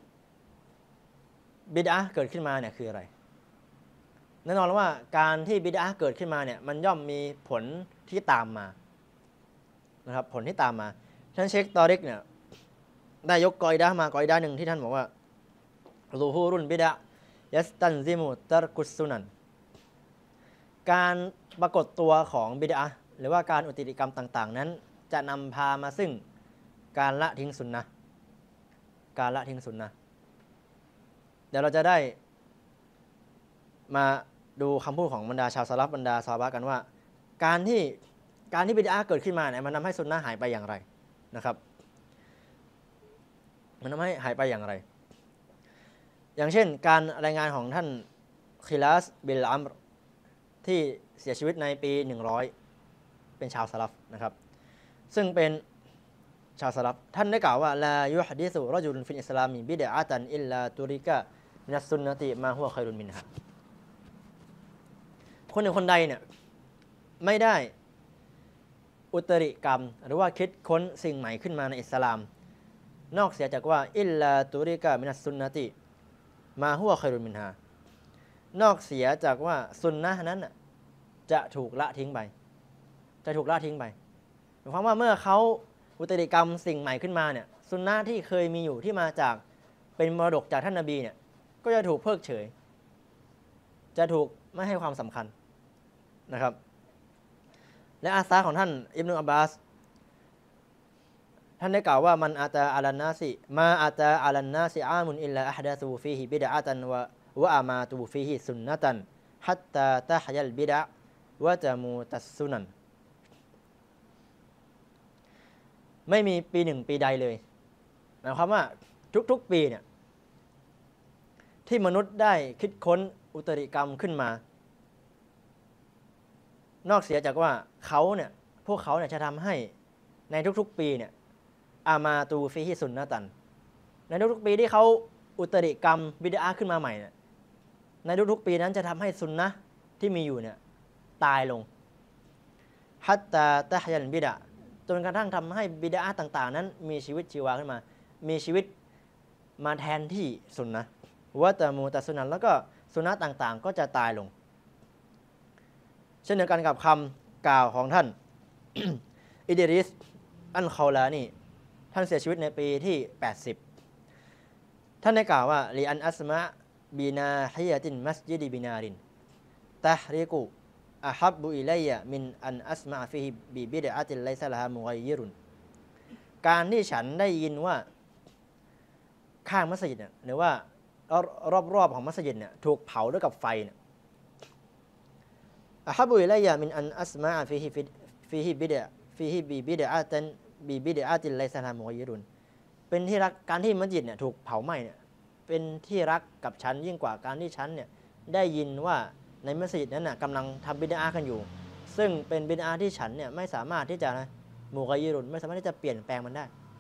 S1: บิดอะห์เกิดขึ้นมาเนี่ยคืออะไรแน่นอนว่าการที่บิดอะห์เกิดขึ้นมาเนี่ยมันย่อมมีผลที่ตามมานะครับผลที่ตามมาท่านเชคตอริกเนี่ยได้ยกกออิดะห์มากออิดะห์หนึ่งที่ท่านบอกว่าลูฮูรุนบิดะห์ยัสตันซิมุตัรกุสซุนันการปรากฏตัวของบิดอะห์หรือว่าการอุติกรรมต่างๆนั้นจะนำพามาซึ่งการละทิ้งสุนนะห์การละทิ้งสุนนะห์เดี๋ยวเราจะได้มาดูคำพูดของบรรดาชาวซะลัฟบรรดาซอฮาบะห์กันว่าการที่การที่บิดอะห์เกิดขึ้นมาเนี่ยมันทำให้สุนนะห์หายไปอย่างไรนะครับมันทำให้หายไปอย่างไรอย่างเช่นการรายงานของท่านคิลาสบิลอัมรที่เสียชีวิตในปีหนึ่งร้อยเป็นชาวซะลัฟนะครับซึ่งเป็นชาวซะลัฟท่านได้กล่าวว่าลายุฮะดิซุรอจุลุนฟิลอิสลามีบิดอะตันอิลลาตุริกะมินัสซุนนะติมาฮุวะค็อยรุนมินฮาคนหนึ่งคนใดเนี่ยไม่ได้อุตริกรรมหรือว่าคิดค้นสิ่งใหม่ขึ้นมาในอิสลามนอกเสียจากว่าอิลลาตุริกะมินัสซุนนะติมาฮุวะค็อยรุนมินฮานอกเสียจากว่าซุนนะห์นั้นจะถูกละทิ้งไปจะถูกละทิ้งไปหมายความว่าเมื่อเขาอุตริกรรมสิ่งใหม่ขึ้นมาเนี่ยซุนนะห์ที่เคยมีอยู่ที่มาจากเป็นมรดกจากท่านนบีเนี่ยก็จะถูกเพิกเฉยจะถูกไม่ให้ความสำคัญนะครับและอาซาของท่านอิบนุอับบาสท่านได้กล่าวว่ามันอาตาอัลันนาซิมาอาตาอัลันนาซิอามุนอิลลาอัฮดะซูฟีฮิบิดอะตันวะวะอามาตูฟีฮิซุนนะตันฮัตตาตะฮยัลบิดะวะตะมูตัสซุนันไม่มีปีหนึ่งปีใดเลยหมายความว่าทุกๆปีเนี่ยที่มนุษย์ได้คิดค้นอุตริกรรมขึ้นมานอกเสียจากว่าเขาเนี่ยพวกเขาเนี่ยจะทำให้ในทุกๆปีเนี่ยอามาตูฟีฮิซุนนะตันในทุกๆปีที่เขาอุตริกรรมบิดอะห์ขึ้นมาใหม่เนี่ยในทุกๆปีนั้นจะทำให้ซุนนะห์ที่มีอยู่เนี่ยตายลงฮัตตาตะฮยัลบิดะจนกระทั่งทำให้บิดอะห์ต่างๆนั้นมีชีวิตชีวาขึ้นมามีชีวิตมาแทนที่ซุนนะห์วะตะมูตัสซุนันแล้วก็ซุนนะห์ต่างๆก็จะตายลงเช่นเดียวกันกับคำกล่าวของท่าน อิดริสอันคอลานีท่านเสียชีวิตในปีที่แปดสิบท่านได้กล่าวว่าลีอันอัสมะบินาฮิยะตินมัสยิดบินารินตะฮริกุอะฮับบุอิลัยยะมินอันอัสมะฟิฮิบิบิดอะตินไลซะละฮามุฆอยยิรุนการที่ฉันได้ยินว่าข้างมัสยิดเนี่ยหรือว่ารอบๆของมัสยิดเนี่ยถูกเผาด้วยกับไฟเนี่ยอะฮับบุอิลัยยะมินอันอัสมะฟิฮิฟิฮิบิดะฟิฮิบิบิดอะตันบิบิดอะตินไลซะละฮามุฆอยยิรุนเป็นที่รักการที่มัสยิดเนี่ยถูกเผาไหม้เนี่ยเป็นที่รักกับฉันยิ่งกว่าการที่ฉันเนี่ยได้ยินว่าในมัสยิดนั้นน่ะกำลังทำบิดอะห์กันอยู่ซึ่งเป็นบิดอะห์ที่ฉันเนี่ยไม่สามารถที่จะนะมุฆอยยิรุนไม่สามารถที่จะเปลี่ยนแปลงมันได้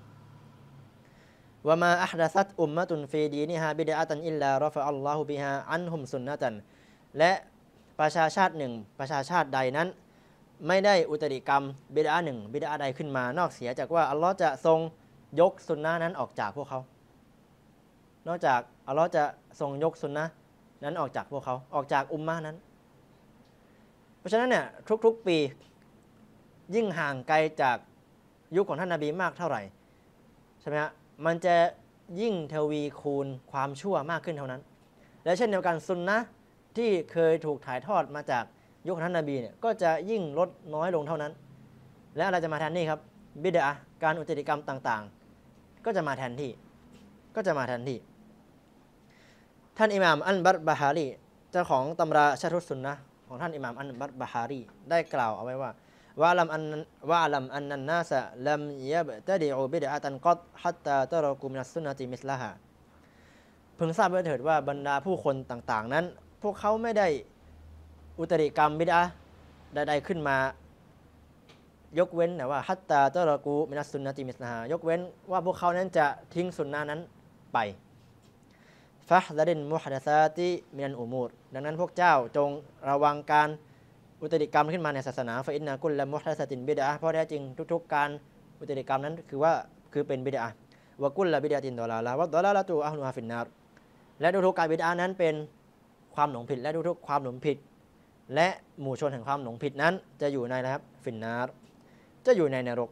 S1: วะมาอะฮ์ดะซัตอุมมะตุนฟีดีนิฮาบิดอะตันอิลลารอฟะอัลลอฮุบิฮาอันฮุมซุนนะตันและประชาชาติหนึ่งประชาชาติใดนั้นไม่ได้อุตริกรรมบิดอะห์หนึ่งบิดอะห์ใดขึ้นมานอกเสียจากว่าอัลลอฮ์จะทรงยกซุนนะนั้นออกจากพวกเขานอกจากอัลลอฮ์จะทรงยกซุนนะนั้นออกจากพวกเขาออกจากอุมมะนั้นเพราะฉะนั้นเนี่ยทุกๆปียิ่งห่างไกลจากยุคของท่านนบีมากเท่าไหร่ใช่ไหมฮะมันจะยิ่งทวีคูณความชั่วมากขึ้นเท่านั้นและเช่นเดียวกันซุนนะที่เคยถูกถ่ายทอดมาจากยุคของท่านนบีเนี่ยก็จะยิ่งลดน้อยลงเท่านั้นและอะไรจะมาแทนนี่ครับบิดอะห์การอุตริกรรมต่างๆก็จะมาแทนที่ก็จะมาแทนที่ท่านอิหม่ามอันบัรบะฮารีเจ้าของตำราชะรุสุนนะของท่านอิหม่ามอันบัรบะฮารีได้กล่าวเอาไว้ว่าวะลัมอันวะลัมอันนันนาสะลัมยับตะดิอูบิดอะตันกัตฮัตตาตะรอกุมินัสซุนนะติมิสละฮาพึงทราบไว้เถิดว่าบรรดาผู้คนต่างๆนั้นพวกเขาไม่ได้อุตริกรรมบิดอะห์ใดๆขึ้นมายกเว้นแต่ว่าฮัตตาตะรอกูมินัสซุนนะติมิสละฮายกเว้นว่าพวกเขานั้นจะทิ้งซุนนะนั้นไปฟะฮ์ซะรินมุฮดะซาติมินัลอุมูรดังนั้นพวกเจ้าจงระวังการอุตริกรรมขึ้นมาในศาสนาฟะอินนะกุลละมุฮดะซะตินบิดอะห์เพราะแท้จริงทุกๆการอุตริกรรมนั้นคือว่าคือเป็นบิดอะห์วะกุลละบิดอะตินดอลาละวะดอลาละตุอะฮลุฮาฟินนารและทุกๆการบิดอะห์นั้นเป็นความหลงผิดและทุกๆความหลงผิดและหมู่ชนแห่งความหลงผิดนั้นจะอยู่ในนะครับฟินนารจะอยู่ในนรก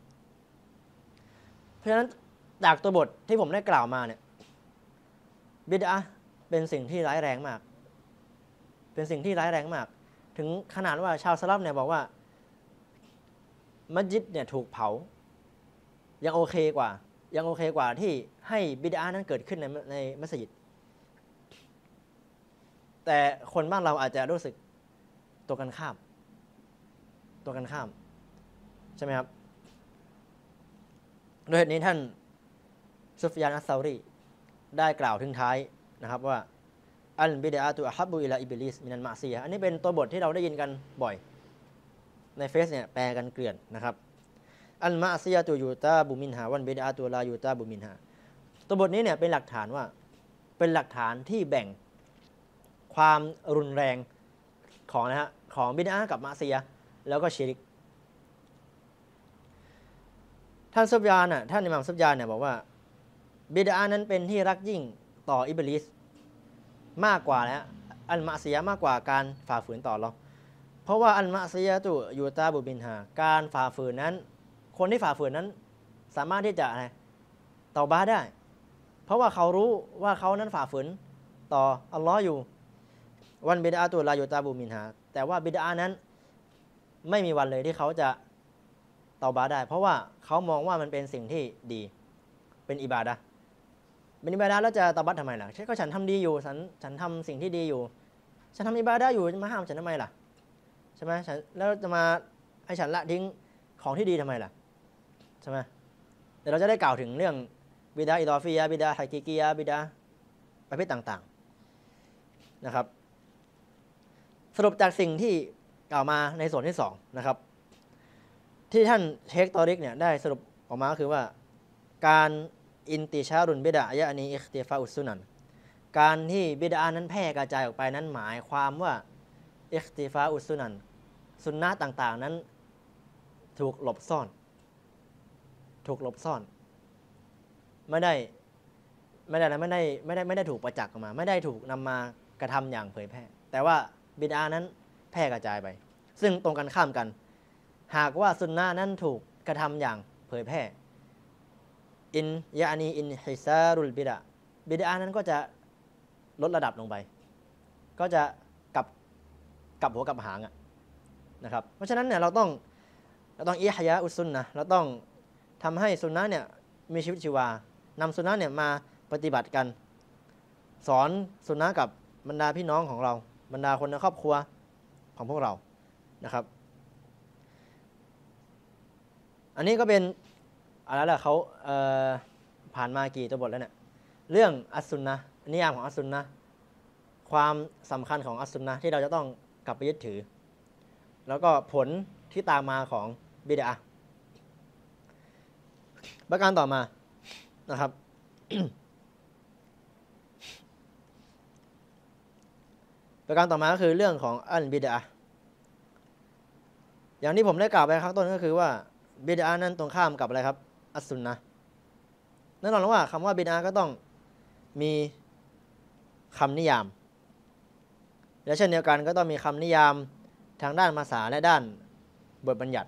S1: เพราะฉะนั้นจากตัวบทที่ผมได้กล่าวมาเนี่ยบิดอะห์เป็นสิ่งที่ร้ายแรงมากเป็นสิ่งที่ร้ายแรงมากถึงขนาดว่าชาวสลัฟเนี่ยบอกว่ามัสยิดเนี่ยถูกเผายังโอเคกว่ายังโอเคกว่าที่ให้บิดอะห์นั้นเกิดขึ้นในในมัสยิดแต่คนบ้านเราอาจจะรู้สึกตัวกันข้ามตัวกันข้ามใช่ไหมครับโดยเหตุนี้ท่านซุฟยานอัสซารีได้กล่าวทิ้งท้ายนะครับว่าอัลบิดอะตุอะฮับบุอิลาอิบลิสมินัลมะซียะห์อันนี้เป็นตัวบทที่เราได้ยินกันบ่อยในเฟซเนี่ยแปลกันเกลื่อนนะครับอัลมะซียะตุยูตาบุมินฮาวันบิดอะตุลายูตาบุมินฮาตัวบทนี้เนี่ยเป็นหลักฐานว่าเป็นหลักฐานที่แบ่งความรุนแรงของนะฮะของบิดอะห์กับมะซียะห์แล้วก็ชิริกท่านซุฟยานน่ะท่านอิหม่ามซุฟยานเนี่ยบอกว่าบิดอะห์นั้นเป็นที่รักยิ่งต่ออิบลิสมากกว่านะอัลมะซียะห์มากกว่าการฝ่าฝืนต่ออัลเลาะห์เพราะว่าอัลมะซียะตุยูตาบุบินฮาการฝ่าฝืนนั้นคนที่ฝ่าฝืนนั้นสามารถที่จะอะไรเตาบะห์ได้เพราะว่าเขารู้ว่าเขานั้นฝ่าฝืนต่ออัลเลาะห์อยู่วันบิดอะตุลายูตาบุมินฮาแต่ว่าบิดอะห์นั้นไม่มีวันเลยที่เขาจะเตาบะห์ได้เพราะว่าเขามองว่ามันเป็นสิ่งที่ดีเป็นอิบาดะห์เป็นอิบาดะห์แล้วจะเตาบะห์ทำไมล่ะก็ฉันทำดีอยู่ฉันฉันทำสิ่งที่ดีอยู่ฉันทำอิบาดะห์อยู่มาห้ามฉันทำไมล่ะใช่ไหมฉันแล้วจะมาให้ฉันละทิ้งของที่ดีทำไมล่ะใช่ไหมเดี๋ยวเราจะได้กล่าวถึงเรื่องบิดาอิดอฟียะบิดาฮะกีกียะบิดาประเภทต่างๆนะครับสรุปจากสิ่งที่กล่าวมาในส่วนที่สองนะครับที่ท่านเชคตอริกเนี่ยได้สรุปออกมาก็คือว่าการอินติชารุนบิดะยะนีอิคติฟาอุสซุนันการที่บิดานั้นแพร่กระจายออกไปนั้นหมายความว่าอิคติฟาอุสซุนันสุนนะต่างๆนั้นถูกหลบซ่อนถูกหลบซ่อนไม่ได้ไม่ได้ไม่ได้ไม่ได้ไม่ได้ถูกประจักษ์ออกมาไม่ได้ถูกนำมากระทำอย่างเผยแพร่แต่ว่าบิดานั้นแพร่กระจายไปซึ่งตรงกันข้ามกันหากว่าสุนนะนั้นถูกกระทำอย่างเผยแพร่อินยานีอินฮิซารุลบิดะบิดานั้นก็จะลดระดับลงไปก็จะกลับกลับหัวกลับหางนะครับเพราะฉะนั้นเนี่ยเราต้องเราต้องอิฮยาอุสซุนนะเราต้องทำให้สุนนะเนี่ยมีชีวิตชีวานำสุนนะเนี่ยมาปฏิบัติกันสอนสุนนะกับบรรดาพี่น้องของเราบรรดาคนในครอบครัวของพวกเรานะครับอันนี้ก็เป็นอะไรล่ะเขาเอ่อผ่านมากี่ตัวบทแล้วเนี่ยเรื่องอัสซุนนะนิยามของอัสซุนนะความสำคัญของอัสซุนนะที่เราจะต้องกลับไปยึดถือแล้วก็ผลที่ตามมาของบิดอะห์ประการต่อมานะครับ ประการต่อมาก็คือเรื่องของอัลบิดอะห์อย่างที่ผมได้กล่าวไปข้างต้นก็คือว่าบิดอะห์นั้นตรงข้ามกับอะไรครับอัสซุนนะห์แน่นอนว่าคำว่าบิดอะห์ก็ต้องมีคำนิยามและเช่นเดียวกันก็ต้องมีคำนิยามทางด้านภาษาและด้านบทบัญญัติ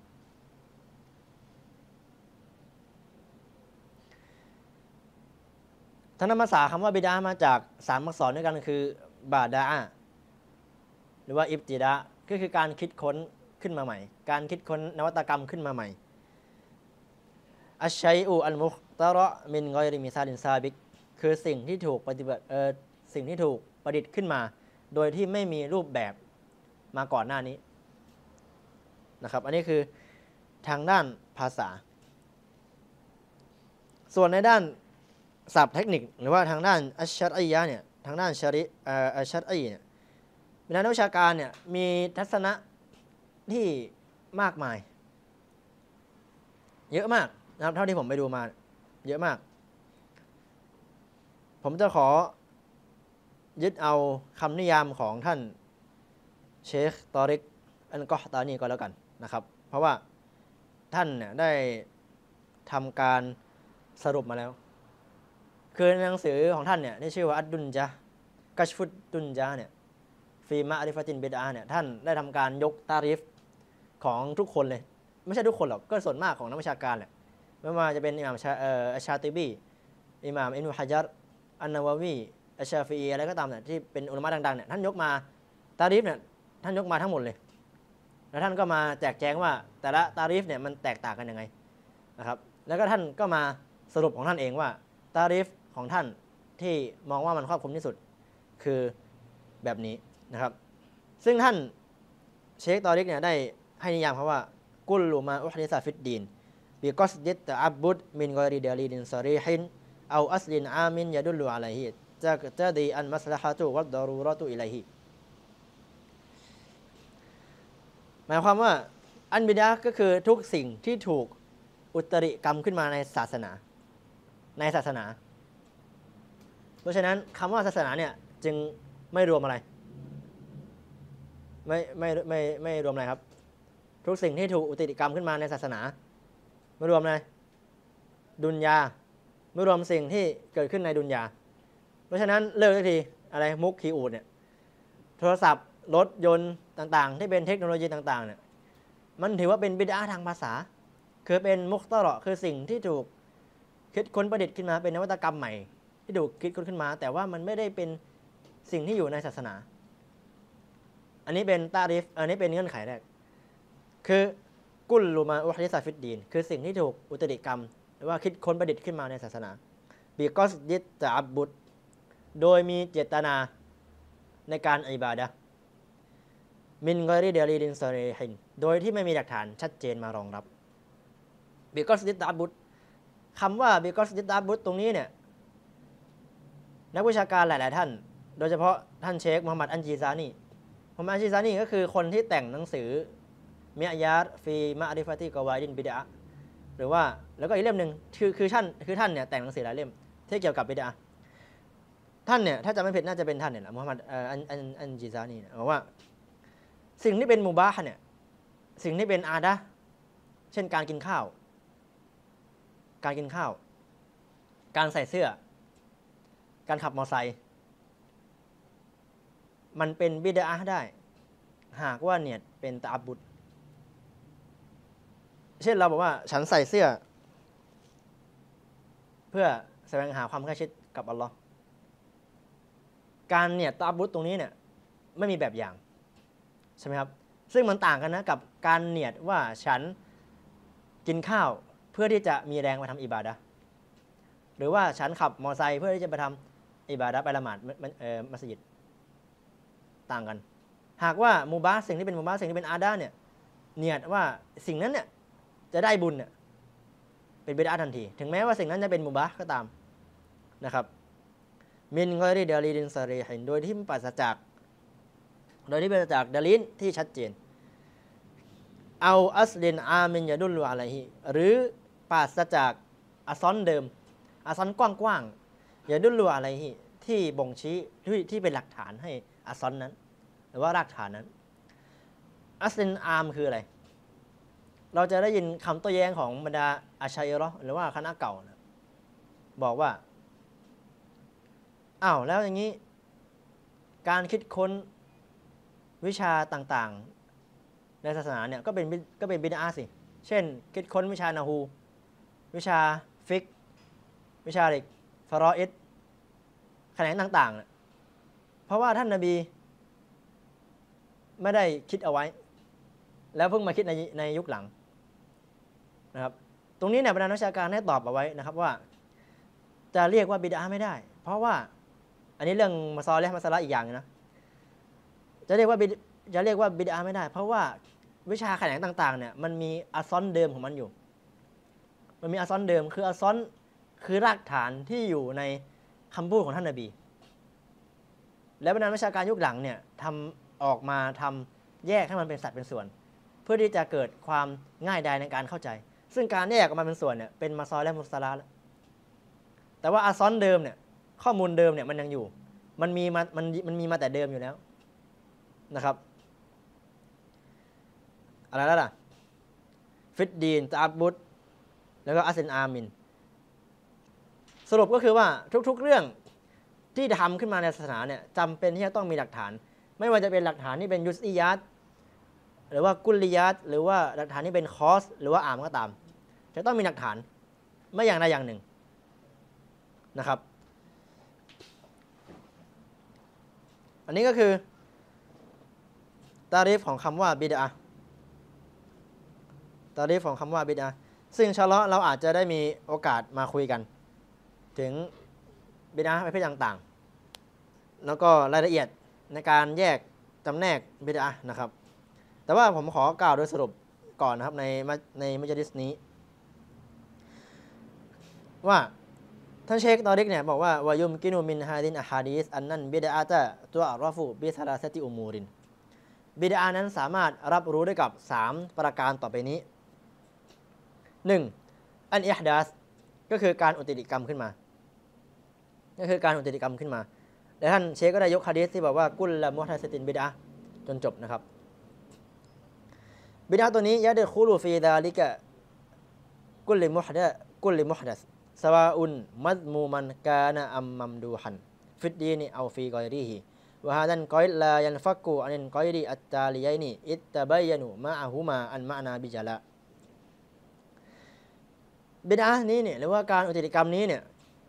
S1: ทางด้านภาษาคำว่าบิดอะห์มาจากสามอักษรด้วยกันคือบาดาอะห์หรือว่าอิบติดาก็คือการคิดค้นขึ้นมาใหม่การคิดค้นนวัตกรรมขึ้นมาใหม่อัชชัยอูอัลมุคตะเราะมินกอยริมิซาลินซาบิกคือสิ่งที่ถูกปฏิบัติเอ่อสิ่งที่ถูกประดิษฐ์ขึ้นมาโดยที่ไม่มีรูปแบบมาก่อนหน้านี้นะครับอันนี้คือทางด้านภาษาส่วนในด้านศัพท์เทคนิคหรือว่าทางด้านอัชชัรอียะห์เนี่ยทางด้านชะริเอ่ออัชชัรอีเนี่ยในนักวิชาการเนี่ยมีทัศนะที่มากมายเยอะมากนะครับเท่าที่ผมไปดูมาเยอะมากผมจะขอยึดเอาคำนิยามของท่านเชคตอริกอันกอฮตานีก็แล้วกันนะครับเพราะว่าท่านเนี่ยได้ทำการสรุปมาแล้วคือในหนังสือของท่านเนี่ยที่ชื่อว่าอัดดุนจากัชฟุดดุนจาเนี่ยฟีมาอาริฟาตินบิดอะห์เนี่ยท่านได้ทำการยกตาริฟของทุกคนเลยไม่ใช่ทุกคนหรอกก็ส่วนมากของนักวิชาการแหละไม่ว่าจะเป็นอิหม่ามเอ่ออัชชาติบีอิหม่ามอิบนุฮะญัรอันนาวะวีอัชชาฟิอีอะไรก็ตามเนี่ยที่เป็นอุลามะดังๆเนี่ยท่านยกมาตาริฟเนี่ยท่านยกมาทั้งหมดเลยแล้วท่านก็มาแจกแจงว่าแต่ละตาริฟเนี่ยมันแตกต่างกันยังไงนะครับแล้วก็ท่านก็มาสรุปของท่านเองว่าตาริฟของท่านที่มองว่ามันครอบคลุมที่สุดคือแบบนี้นะครับซึ่งท่านเชคตอริกเนี่ยได้ให้นิยามเขาว่ากุลลุมาอุฮดิซะฟิดดีนบิกอสดิตตะอับบุดมินกอยริดาลีดินซอรีฮินเอาอัสลินอามินยะดุลลุอะลัยฮิจะจะดีอันมัสละฮะตุวัดดารูเราะตุอิลัยฮิหมายความว่าอันบิดอะห์ก็คือทุกสิ่งที่ถูกอุตริกรรมขึ้นมาในศาสนาในศาสนาเพราะฉะนั้นคำว่าศาสนาเนี่ยจึงไม่รวมอะไรไม่ไม่ไม่ไม่รวมอะไรครับทุกสิ่งที่ถูกอุตริกรรมขึ้นมาในศาสนาไม่รวมอะไรดุนยาไม่รวมสิ่งที่เกิดขึ้นในดุนยาเพราะฉะนั้นเลิกทันทีอะไรมุกขีอูดเนี่ยโทรศัพท์รถยนต์ต่างๆที่เป็นเทคโนโลยีต่างๆเนี่ยมันถือว่าเป็นบิดอะห์ทางภาษาคือเป็นมุคตะเราะห์คือสิ่งที่ถูกคิดค้นประดิษฐ์ขึ้นมาเป็นนวัตกรรมใหม่ที่ถูกคิดค้นขึ้นมาแต่ว่ามันไม่ได้เป็นสิ่งที่อยู่ในศาสนาอันนี้เป็นตาริฟอันนี้เป็นเงื่อนไขแรกคือกุลลูมาอุฮดิษะฟิดดีนคือสิ่งที่ถูกอุตริกรรมหรือว่าคิดค้นประดิษฐ์ขึ้นมาในศาสนาบิกอสยิตตะอับบุดโดยมีเจตนาในการอิบาดะห์มินกอริเดลีดินซอรีฮินโดยที่ไม่มีหลักฐานชัดเจนมารองรับบิกอสยิตตะอับบุดคำว่าบิกอสยิตตะอับบุดตรงนี้เนี่ยนักวิชาการหลายๆท่านโดยเฉพาะท่านเชคมูฮัมหมัดอันจีซานีมูฮัมหมัดอันจีซานีก็คือคนที่แต่งหนังสือมิอะยาตฟีมะอริฟะติกวาดินบิดอะห์หรือว่าแล้วก็อีกเล่มหนึ่งคือคือท่านคือท่านเนี่ยแต่งหนังสือหลายเล่มที่เกี่ยวกับบิดอะห์ท่านเนี่ยถ้าจำไม่ผิดน่าจะเป็นท่านเนี่ยมูฮัมหมัดอันอันอันจีซานีบอกว่าสิ่งที่เป็นมุบาฮ์เนี่ยสิ่งที่เป็นอาดะห์เช่นการกินข้าวการกินข้าวการใส่เสื้อการขับมอเตอร์ไซค์มันเป็นบิดอะห์ได้หากว่าเนียดเป็นตะอับบุดเช่นเราบอกว่าฉันใส่เสื้อเพื่อแสวงหาความใกล้ชิดกับอัลลอฮ์การเนียดตะอับบุดตรงนี้เนี่ยไม่มีแบบอย่างใช่ไหมครับซึ่งมันต่างกันนะกับการเนียดว่าฉันกินข้าวเพื่อที่จะมีแรงมาทำอิบาดะห์หรือว่าฉันขับมอเตอร์ไซค์เพื่อที่จะไปทำอิบาดะห์ไปละหมาดมัสยิดต่างกันหากว่ามุบาฮ์สิ่งที่เป็นมุบาฮ์สิ่งที่เป็นอาดะห์เนี่ยเนียดว่าสิ่งนั้นเนี่ยจะได้บุญเนี่ยเป็นบิดอะห์ทันทีถึงแม้ว่าสิ่งนั้นจะเป็นมุบาฮ์ก็ตามนะครับมินกอริดาลีดินซารีฮินโดยที่ปราศจากโดยที่ปราศจากดาลิลที่ชัดเจนเอาอัสลินอามินยะดุลลุอะลัยฮิหรือปราศจากอัซอนเดิมอัซอนกว้างๆยะดุลลุอะลัยฮิที่บ่งชี้ที่ที่เป็นหลักฐานให้อัซอนนั้นหรือว่ารากฐานนั้นอัสลินอามคืออะไรเราจะได้ยินคำโต้แย้งของบรรดาอัชชัยเราะห์หรือว่าคณะเก่านะบอกว่าอ้าวแล้วอย่างนี้การคิดค้นวิชาต่างๆในศาสนาเนี่ยก็เป็นก็เป็นบิดอะห์สิเช่นคิดค้นวิชานะฮูวิชาฟิกวิชาริกฟารออิดแขนงต่างๆเนี่ยเพราะว่าท่านนบีไม่ได้คิดเอาไว้แล้วเพิ่งมาคิดในในยุคหลังนะครับตรงนี้เนี่ยบรรดานักวิชาการได้ตอบเอาไว้นะครับว่าจะเรียกว่าบิดอะห์ไม่ได้เพราะว่าอันนี้เรื่องมาซอและมัสละอีกอย่างนะจะเรียกว่าจะเรียกว่าบิดอะห์ไม่ได้เพราะว่าวิชาแขนงต่างๆเนี่ยมันมีอัซอนเดิมของมันอยู่มันมีอัซอนเดิมคืออัซอนคือรากฐานที่อยู่ในคำพูดของท่านนบีและบรรดาวิชาการยุคหลังเนี่ยทำออกมาทำแยกให้มันเป็นสัดเป็นส่วนเพื่อที่จะเกิดความง่ายดายในการเข้าใจซึ่งการแยกออกมาเป็นส่วนเนี่ยเป็นมาซอและมุสละแล้วแต่ว่าอัซอนเดิมเนี่ยข้อมูลเดิมเนี่ยมันยังอยู่มันมีมามันมันมีมาแต่เดิมอยู่แล้วนะครับอะไรแล้วล่ะฟิดดีนตะอับบุดแล้วก็อัสลินอามินสรุปก็คือว่าทุกๆเรื่องที่ทำขึ้นมาในศาสนาเนี่ยจำเป็นที่จะต้องมีหลักฐานไม่ว่าจะเป็นหลักฐานที่เป็นยุสอียาตหรือว่ากุลลิยาตหรือว่าหลักฐานที่เป็นคอสหรือว่าอามก็ตามจะต้องมีหลักฐานไม่อย่างใดอย่างหนึ่งนะครับอันนี้ก็คือตารีฟของคำว่าบิดอะห์ตารีฟของคำว่าบิดอะห์ซึ่งอินชาอัลเลาะห์เราอาจจะได้มีโอกาสมาคุยกันถึงบิดอะห์ประเภทต่างๆแล้วก็รายละเอียดในการแยกจำแนกบิดอะห์นะครับแต่ว่าผมขอกล่าวโดยสรุปก่อนนะครับในในมัจลิสนี้ว่าท่านเชคตอริกเนี่ยบอกว่าวายุมกินุมินฮาดินอะฮาดีสอันนั้นบิดาตะตัวอัรฟูบิซาลาซติอุมูรินบิดานั้นสามารถรับรู้ได้กับสามประการต่อไปนี้หนึ่งอันอิฮดาสก็คือการอุติกรรมขึ้นมาก็คือการอุติกรรมขึ้นมาและท่านเชคก็ได้ยกฮะดีษที่บอกว่ากุลละมุฮัสตินบิดาจนจบนะครับบิดาตัวนี้ยะเดคูลูฟีดาลิกะกุลลิมุฮดะกุลลิมุฮดัสสวาอุนมัดมูมันกานะอัมมัมดูฮันฟิดดีนีเอาฟีกอยรีฮีวะฮาดันกอยลายันฟักกูอันกอยรีอัตตาลียัยนีอิตตะบัยนุมะอะฮูมาอันมะนาบิจาละบิดานี้เนี่ยหรือว่าการอุติกรรมนี้เนี่ย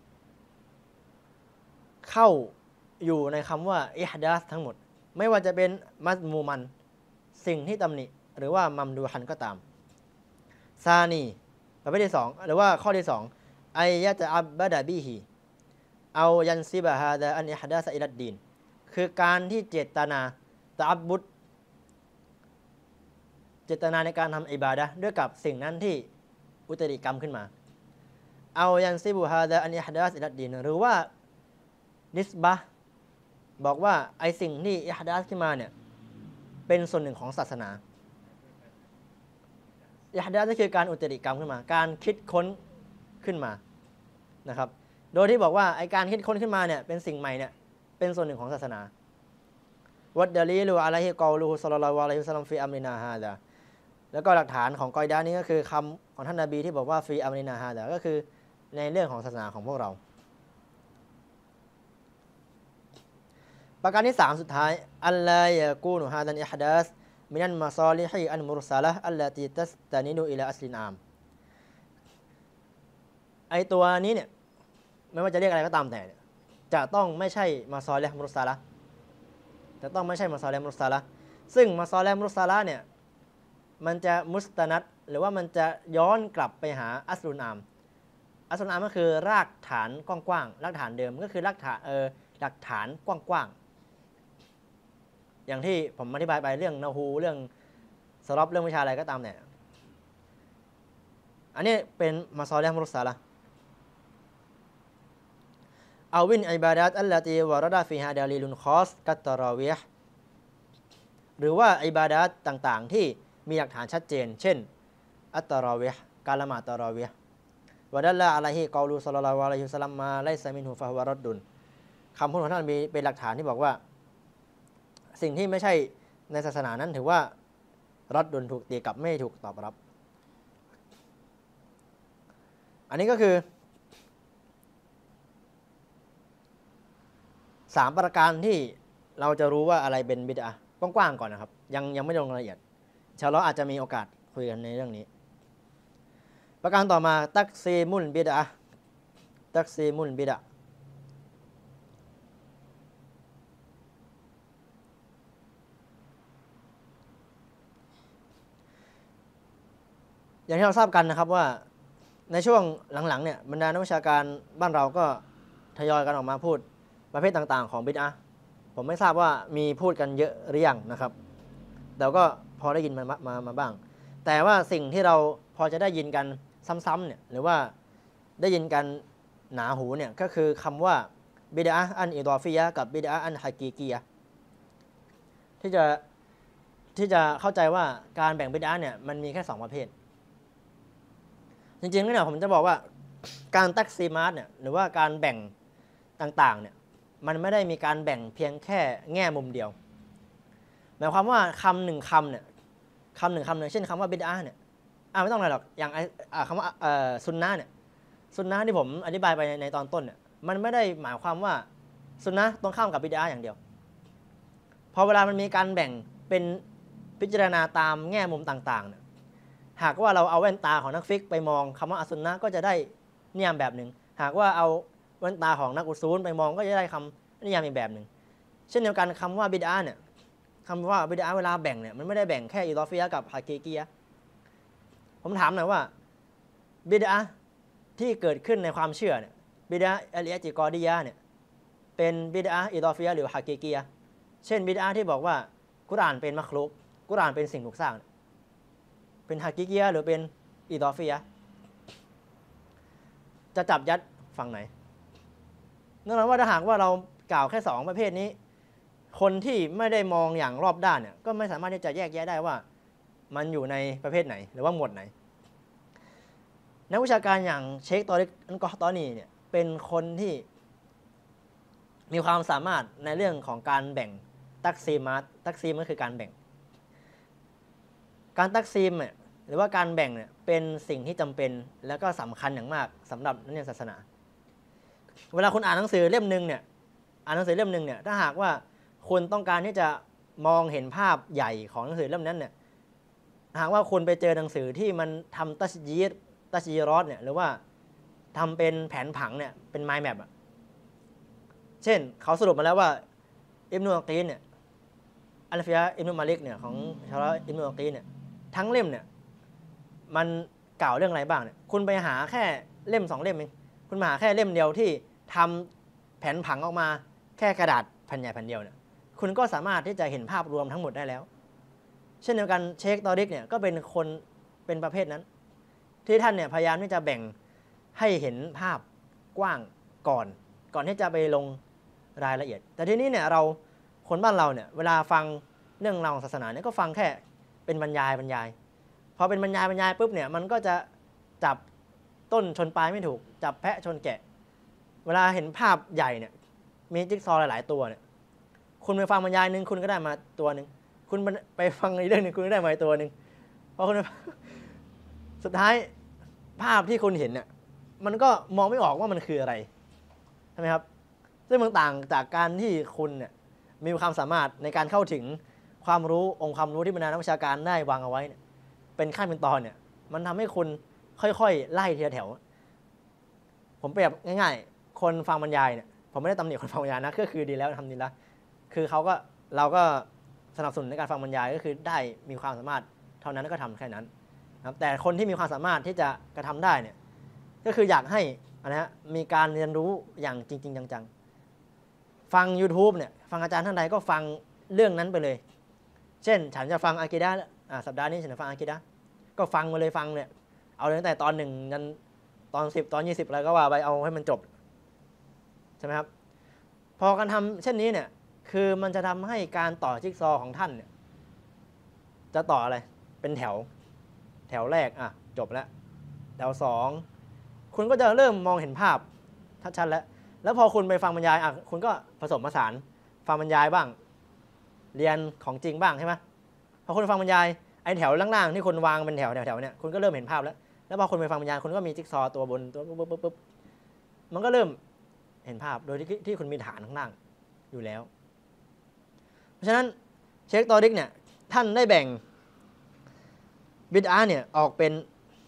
S1: เข้าอยู่ในคำว่าอิฮดาสทั้งหมดไม่ว่าจะเป็นมัดมูมันสิ่งที่ตำหนิหรือว่ามัมดูฮันก็ตามซานีประเภทที่สองหรือว่าข้อที่สองไอยะตะอับบะดะบิฮิเอายันซิบะฮาดะอันอิฮดาสอิลัดดีนคือการที่เจตนาตะอับบุดเจตนาในการทำอิบาดะห์ด้วยกับสิ่งนั้นที่อุตริกรรมขึ้นมาเอายันซิบุฮาดะอันอิฮดาสอิลัดดีนหรือว่านิสบะห์บอกว่าไอสิ่งที่อิฮดาสขึ้นมาเนี่ยเป็นส่วนหนึ่งของศาสนาอิฮดาสก็คือการอุตริกรรมขึ้นมาการคิดค้นขึ้นมานะครับโดยที่บอกว่าไอการคิดค้นขึ้นมาเนี่ยเป็นสิ่งใหม่เนี่ยเป็นส่วนหนึ่งของศาสนาวัดดะลีลุอะลัยฮิกอลูศ็อลลัลลอฮุอะลัยฮิวะซัลลัมฟีอัมรินาฮาซาแล้วก็หลักฐานของกอยดานี้ก็คือคำของท่านนบีที่บอกว่าฟีอัมรินาฮาซาก็คือในเรื่องของศาสนาของพวกเราประการที่สามสุดท้ายอัลลายะกูนุฮาดันอิฮดาสมินันมาซอลิฮิอันมุรซะละฮ์อัลลาติตัสตานิดูอิลาอัสลินอามไอตัวนี้เนี่ยไม่ว่าจะเรียกอะไรก็ตามแต่จะต้องไม่ใช่มาซอลิฮ์มุรซะละฮ์จะต้องไม่ใช่มาซอลิฮ์มุรซะละฮ์ซึ่งมาซอลิฮ์มุรซะละฮ์เนี่ยมันจะมุสตะนัดหรือว่ามันจะย้อนกลับไปหาอัสลุนอามอัสลุนอามก็คือรากฐานกว้างๆรากฐานเดิมก็คือรากฐานเออหลักฐานกว้างๆอย่างที่ผมอธิบายไปเรื่องนาฮูเรื่องสรอบเรื่องวิชาอะไรก็ตามเนี่ยอันนี้เป็นมาซอลิฮ์มุรซะละฮ์อาวินอิบาดะตอัลลตีวะรดะฟีฮาดาลิลุนคอสกัตตะรอวีฮ์หรือว่าอิบาดะตต่างๆที่มีหลักฐานชัดเจนเช่นอัตตะรอวีฮ์การละหมาดตะรอวีฮ์วะดัลละอะลัยฮิกอลูศ็อลลัลลอฮุอะลัยฮิวะซัลลัมมาไลซะมินฮุฟะฮุวะรัดดุนคำพูดของท่านมีเป็นหลักฐานที่บอกว่าสิ่งที่ไม่ใช่ในศาสนานั้นถือว่ารัดดุนถูกตีกลับไม่ถูกตอบรับอันนี้ก็คือสามประการที่เราจะรู้ว่าอะไรเป็นบิดอะห์กว้างๆก่อนนะครับยังยังไม่ลงรายละเอียดชาวเราอาจจะมีโอกาสคุยกันในเรื่องนี้ประการต่อมาตักซีมุลบิดอะห์ตักซีมุลบิดอะห์อย่างที่เราทราบกันนะครับว่าในช่วงหลังๆเนี่ยบรรดานักวิชาการบ้านเราก็ทยอยกันออกมาพูดประเภทต่างๆของบิดอะห์ผมไม่ทราบว่ามีพูดกันเยอะหรือยังนะครับแต่ก็พอได้ยินมามามาบ้างแต่ว่าสิ่งที่เราพอจะได้ยินกันซ้ำๆเนี่ยหรือว่าได้ยินกันหนาหูเนี่ยก็คือคำว่าบิดอะห์อันอิฎอฟียะห์กับบิดอะห์อันฮะกีกียะห์ที่จะที่จะเข้าใจว่าการแบ่งบิดอะห์เนี่ยมันมีแค่สองประเภทจริงๆแล้วเนี่ยผมจะบอกว่าการตักซีมาตเนี่ยหรือว่าการแบ่งต่างๆเนี่ยมันไม่ได้มีการแบ่งเพียงแค่แง่มุมเดียวหมายความว่าคำหนึ่งคำเนี่ยคำหนึ่งคำเนี่ยเช่นคำว่าบิดอะห์เนี่ยอ่าไม่ต้องอะไรหรอกอย่างคำว่าซุนนะห์เนี่ยซุนนะห์ที่ผมอธิบายไปในตอนต้นเนี่ยมันไม่ได้หมายความว่าซุนนะห์ตรงข้ามกับบิดอะห์อย่างเดียวพอเวลามันมีการแบ่งเป็นพิจารณาตามแง่มุมต่างๆเนี่ยหากว่าเราเอาแว่นตาของนักฟิกไปมองคำว่าอัสซุนนะห์ก็จะได้นิยามแบบหนึ่งหากว่าเอาแว่นตาของนักอุซูลไปมองก็จะได้คำนิยามอีกแบบหนึ่งเช่นเดียวกันคำว่าบิดอะห์เนี่ยคำว่าบิดอะห์เวลาแบ่งเนี่ยมันไม่ได้แบ่งแค่อิฎอฟียะห์กับฮะกีกียะห์ผมถามหน่อยว่าบิดอะห์ที่เกิดขึ้นในความเชื่อเนี่ยบิดอะห์อัลอิอ์ติกอดียะห์เนี่ยเป็นบิดอะห์อิฎอฟียะห์หรือฮะกีกียะห์เช่นบิดอะห์ที่บอกว่ากุรอานเป็นมักลุกกุรอานเป็นสิ่งถูกสร้างเป็นฮะกีกียะห์หรือเป็นอิฎอฟียะห์จะจับยัดฝั่งไหนแน่นอนว่าถ้าหากว่าเรากล่าวแค่สองประเภทนี้คนที่ไม่ได้มองอย่างรอบด้านเนี่ยก็ไม่สามารถที่จะแยกแยะได้ว่ามันอยู่ในประเภทไหนหรือว่าหมวดไหนนักวิชาการอย่างเชคตอริกอันกอตอนีเนี่ยเป็นคนที่มีความสามารถในเรื่องของการแบ่งตักซีมมาตักซีมก็คือการแบ่งการตักซีมเนี่ยหรือว่าการแบ่งเนี่ยเป็นสิ่งที่จำเป็นและก็สำคัญอย่างมากสำหรับนักเรียนศาสนาเวลาคุณอ่านหนังสือเล่มนึงเนี่ยอ่านหนังสือเล่มนึงเนี่ยถ้าหากว่าคุณต้องการที่จะมองเห็นภาพใหญ่ของหนังสือเล่มนั้นเนี่ยหากว่าคุณไปเจอหนังสือที่มันทำตัชยีรตัชยีรอดเนี่ยหรือว่าทำเป็นแผนผังเนี่ยเป็นไมล์แมปอะเช่นเขาสรุปมาแล้วว่าอิบนุอักีนเนี่ยอัลฟิยะอิบนุมาลิกเนี่ยของชาราอิบนุอักีนเนี่ยทั้งเล่มเนี่ยมันกล่าวเรื่องอะไรบ้างเนี่ยคุณไปหาแค่เล่มสองเล่มเองคุณมาหาแค่เล่มเดียวที่ทำแผนผังออกมาแค่กระดาษแผ่นใหญ่แผ่นเดียวเนี่ยคุณก็สามารถที่จะเห็นภาพรวมทั้งหมดได้แล้วเช่นเดียวกันเชคตอริกเนี่ยก็เป็นคนเป็นประเภทนั้นที่ท่านเนี่ยพยายามที่จะแบ่งให้เห็นภาพกว้างก่อนก่อนที่จะไปลงรายละเอียดแต่ทีนี้เนี่ยเราคนบ้านเราเนี่ยเวลาฟังเรื่องราวของศาสนาเนี่ยก็ฟังแค่เป็นบรรยายบรรยายพอเป็นบรรยายบรรยายปุ๊บเนี่ยมันก็จะจับต้นชนปลายไม่ถูกจับแพะชนแกะเวลาเห็นภาพใหญ่เนี่ยมีจิ๊กซอว์หลายๆตัวเนี่ยคุณไปฟังบรรยายหนึ่งคุณก็ได้มาตัวหนึ่งคุณไปฟังอีกเรื่องหนึ่งคุณก็ได้มาตัวหนึ่งพอคุณสุดท้ายภาพที่คุณเห็นเนี่ยมันก็มองไม่ออกว่ามันคืออะไรใช่ไหมครับซึ่งมันต่างจากการที่คุณเนี่ยมีความสามารถในการเข้าถึงความรู้องค์ความรู้ที่บรรดานักวิชาการได้วางเอาไว้เนี่ยเป็นขั้นเป็นตอนเนี่ยมันทำให้คุณค่อยๆไล่ทีละแถวผมเปรียบง่ายๆคนฟังบรรยายเนี่ยผมไม่ได้ตำหนิคนฟังบรรยายนะก็คือดีแล้วทำดีแล้วคือเขาก็เราก็สนับสนุนในการฟังบรรยายก็คือได้มีความสามารถเท่านั้นก็ทำแค่นั้นนะครับแต่คนที่มีความสามารถที่จะกระทำได้เนี่ยก็คืออยากให้นะฮะมีการเรียนรู้อย่างจริงๆจังๆฟัง YouTube เนี่ยฟังอาจารย์ท่านใดก็ฟังเรื่องนั้นไปเลยเช่นฉันจะฟังอากีดะห์สัปดาห์นี้ฉันจะฟังอากีดะห์ก็ฟังมาเลยฟังเนี่ยเอาตั้งแต่ตอนหนึ่งยันตอนสิบตอนยี่สิบอะไรก็ว่าไปเอาให้มันจบใช่ไหมครับพอการทำเช่นนี้เนี่ยคือมันจะทำให้การต่อจิ๊กซอว์ของท่านเนี่ยจะต่ออะไรเป็นแถวแถวแรกอ่ะจบแล้วแถวสองคุณก็จะเริ่มมองเห็นภาพชัดๆแล้วแล้วพอคุณไปฟังบรรยายอ่ะคุณก็ผสมผสานฟังบรรยายบ้างเรียนของจริงบ้างใช่ไหมพอคุณฟังบรรยายไอ้แถวล่างๆที่คุณวางเป็นแถวแถวๆเนี่ยคุณก็เริ่มเห็นภาพแล้วแล้วพอคุณไปฟังบรรยายคุณก็มีจิ๊กซอว์ตัวบนตัวปุ๊บปุ๊บปุ๊บมันก็เริ่มเห็นภาพโดยที่ที่คุณมีฐานข้างล่างอยู่แล้วเพราะฉะนั้นเชคตอริกเนี่ยท่านได้แบ่งบิดอะห์เนี่ยออกเป็น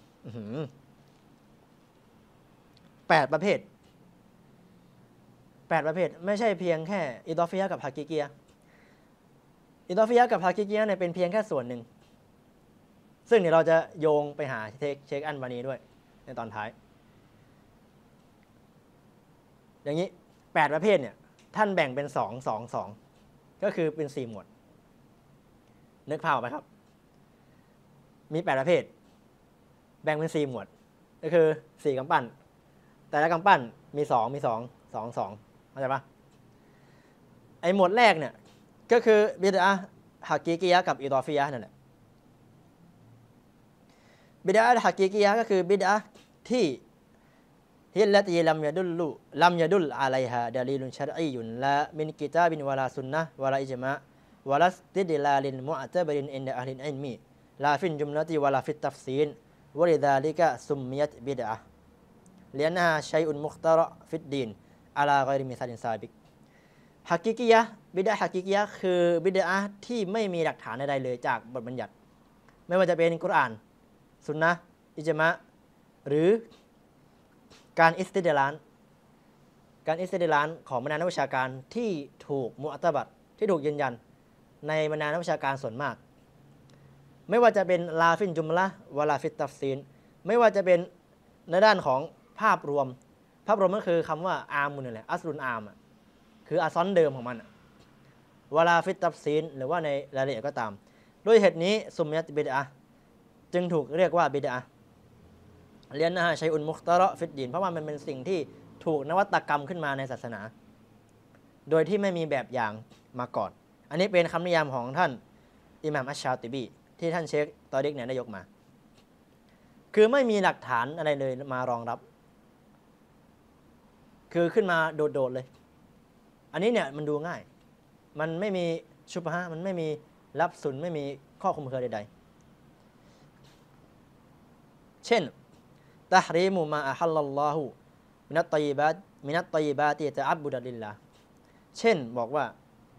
S1: แปดประเภทแปดประเภทไม่ใช่เพียงแค่อิฎอฟิยะห์กับฮากิกียะห์อิฎอฟิยะห์กับฮากิกียะห์เนี่ยเป็นเพียงแค่ส่วนหนึ่งซึ่งเดี๋ยวเราจะโยงไปหาเชคอันวานีด้วยในตอนท้ายอย่างนี้แปดประเภทเนี่ยท่านแบ่งเป็นสองสองสองก็คือเป็นสี่หมวดนึกภาพออกไหมครับมีแปดประเภทแบ่งเป็นสี่หมวดก็คือสี่กำปั้นแต่ละกำปั้นมีสองมีสองสองสองเข้าใจปะไอหมวดแรกเนี่ยก็คือบิดอะห์ฮากีกียะห์กับอิฎอฟิยะห์นั่นแหละบิดอะห์ฮากีกียะห์ก็คือบิดอะห์ที่ฮิลลตีลัมยะดุลลุลัมยะดุลอะลัยฮาดะลีลุนชัรอียุนละมินกิตาบินวะลาซุนนะห์วะลาอิจมะวะลัสติดลาลินมุอ์ตะบรินอินดะอะห์ลิลอิลมีลาฟินจุมละติวะลาฟิตตัฟซีรวะลิซาลิกะซุมมิยัตบิดอะห์ลิอันนะฮาชัยอุนมุคตะเราะฟิดดีนอะลาฆอยริมิซัลินซาบิกฮากิกียะห์บิดอะห์ฮากิกียะห์คือบิดอะห์ที่ไม่มีหลักฐานใดๆเลยจากบทบัญญัติไม่ว่าจะเป็นกุรอานซุนนะห์อิจมะหรือการอิสติดลานการอิสติดลานของบรรดานักวิชาการที่ถูกมุอ์ตะบัรที่ถูกยืนยันในบรรดานักวิชาการส่วนมากไม่ว่าจะเป็นลาฟินจุมละวะลาฟิตตัฟซีนไม่ว่าจะเป็นในด้านของภาพรวมภาพรวมก็คือคำว่าอาร์มุนนี่แหละอัสรุนอาร์มคืออาซอนเดิมของมันวะลาฟิตตัฟซีนหรือว่าในรายละเอียดก็ตามด้วยเหตุนี้ซุมมิยัตบิดอะห์จึงถูกเรียกว่าบิดอะห์เรียนนะฮะชัยอุนมุคตะเราะฟิดดีนเพราะว่ามันเป็นสิ่งที่ถูกนวัตกรรมขึ้นมาในศาสนา โดยที่ไม่มีแบบอย่างมาก่อน อันนี้เป็นคำนิยามของท่านอิหม่ามอัชชาติบีที่ท่านเชคตอริกเนี่ยได้ยกมา คือไม่มีหลักฐานอะไรเลยมารองรับ คือขึ้นมาโดดๆเลย อันนี้เนี่ยมันดูง่าย มันไม่มีชุบฮะมันไม่มีลับสุนไม่มีข้อคุมเครือใดๆ เช่นตะฮรีมุมาอะฮัลลัลลอฮุมินัตตอยบาตมินัตตอยบาติตะอับบุดะลิลลาห์เช่นบอกว่า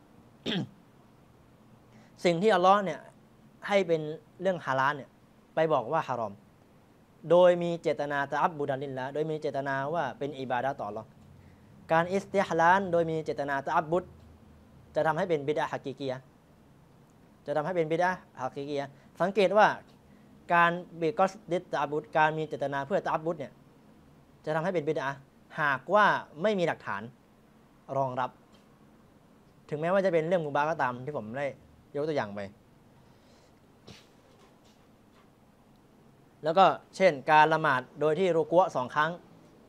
S1: สิ่งที่อัลลอฮ์เนี่ยให้เป็นเรื่องฮาลาลเนี่ยไปบอกว่าฮารอมโดยมีเจตนาตะอับบุดะลิลลาห์โดยมีเจตนาว่าเป็นอิบาดะห์ต่ออัลเลาะห์การอิสติฮลาลโดยมีเจตนาตะอับบุดจะทำให้เป็นบิดอะห์ฮะกีกียะห์จะทำให้เป็นบิดอะห์ฮะกีกียะห์สังเกตว่าการบิกอสดิตตะอับบุดการมีเจตนาเพื่อตะอับบุดเนี่ยจะทำให้เป็นบิดอะห์หากว่าไม่มีหลักฐานรองรับถึงแม้ว่าจะเป็นเรื่องมุบาฮ์ก็ตามที่ผมได้ยกตัวอย่างไปแล้วก็เช่นการละหมาดโดยที่รุกัวสองครั้ง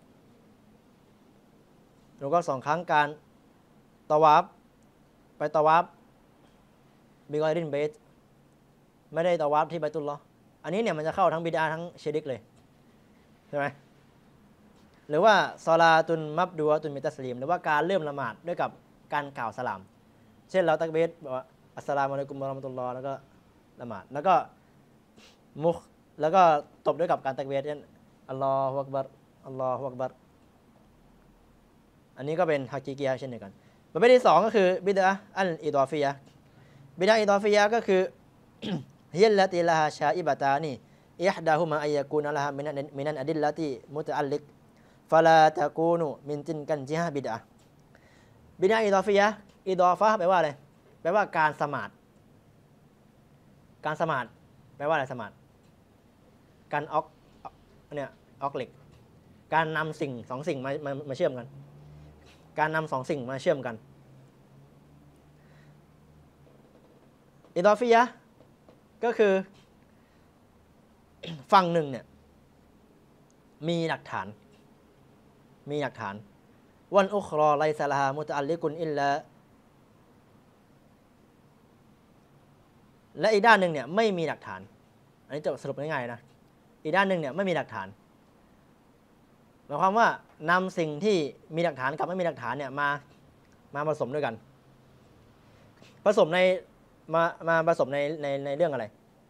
S1: รุกัวสองครั้งการตะวาฟไปตะวาฟบิกอยรินเบตไม่ได้ตะวาฟที่ไบตุลลอฮ์อันนี้เนี่ยมันจะเข้าทั้งบิดาทั้งชิริกเลยใช่ไหมหรือว่าซอลาตุนมับดัวตุนมิตัสลีมหรือว่าการเริ่มละหมาดด้วยกับการกล่าวสลามเช่นเราตักบีรบอกว่าอัสสลามุอะลัยกุมวะเราะมะตุลลอฮ์แล้วก็ละหมาดแล้วก็มุคแล้วก็ตบด้วยกับการตักบีรเช่นอัลลอฮฺอักบัรอัลลอฮฺอักบัรอันนี้ก็เป็นฮะกีกียะห์เช่นเดียวกันประเภทที่สองก็คือบิดอะห์อัลอิฎอฟียะห์บิดอะห์อิฎอฟียะห์ก็คือ ฮิยลละติลาฮาชาอิบะตานีอิฮดาฮุมาอัยยะกูนละฮามินันมินันอะดิลละติมุตะอัลลิกฟะลาตะกูนุมินตินกันจิฮะบิดอะห์บิดอะห์อิฎอฟียะห์อิฎอฟะห์แปลว่าอะไรแปลว่าการสมาทการสมาทแปลว่าอะไรสมาทการออกเนี่ยออกเหล็กการนำสิ่งสองสิ่งมามามาเชื่อมกันการนำสองสิ่งมาเชื่อมกันอิฎอฟียะห์ก็คือ ฝั่งหนึ่งเนี่ยมีหลักฐานมีหลักฐานวันอุครอไลซะลาฮามุตะอัลลิกุนอิลลาและอีกด้านหนึ่งเนี่ยไม่มีหลักฐานอันนี้จะสรุปง่ายๆนะอีกด้านหนึ่งเนี่ยไม่มีหลักฐานหมายความว่านำสิ่งที่มีหลักฐานกับไม่มีหลักฐานเนี่ยมามาผสมด้วยกันผสมในมามาผสมในในในเรื่องอะไร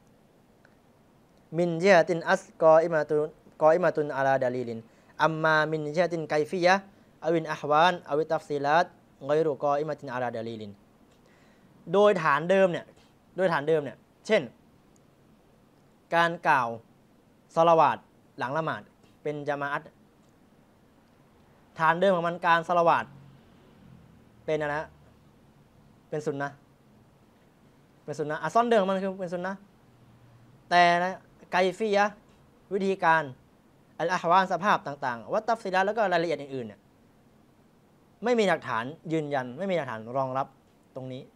S1: มินจิฮะตินอัสกออิมาตุกออิมาตุนอาลาดาลีลินอัมมามินจิฮะตินไกฟียะห์อวินอะฮวานอวิตัฟซีลาตกอยรุกออิมาตินอาลาดาลีลินโดยฐานเดิมเนี่ยโดยฐานเดิมเนี่ยเช่นการกล่าวศอลาวาตหลังละหมาดเป็นญะมาอะห์ฐานเดิมของมันการศอลาวาตเป็นอะไรนะเป็นสุนนะห์เป็นสุนนะห์อัสลเดิมของมันคือเป็นสุนนะห์แต่ไกฟียะห์วิธีการอัลอะฮวานสภาพต่างๆวัตตัฟซีลาตแล้วก็รายละเอียดอื่นๆเนี่ยไม่มีหลักฐานยืนยันไม่มีหลักฐานรองรับตรงนี้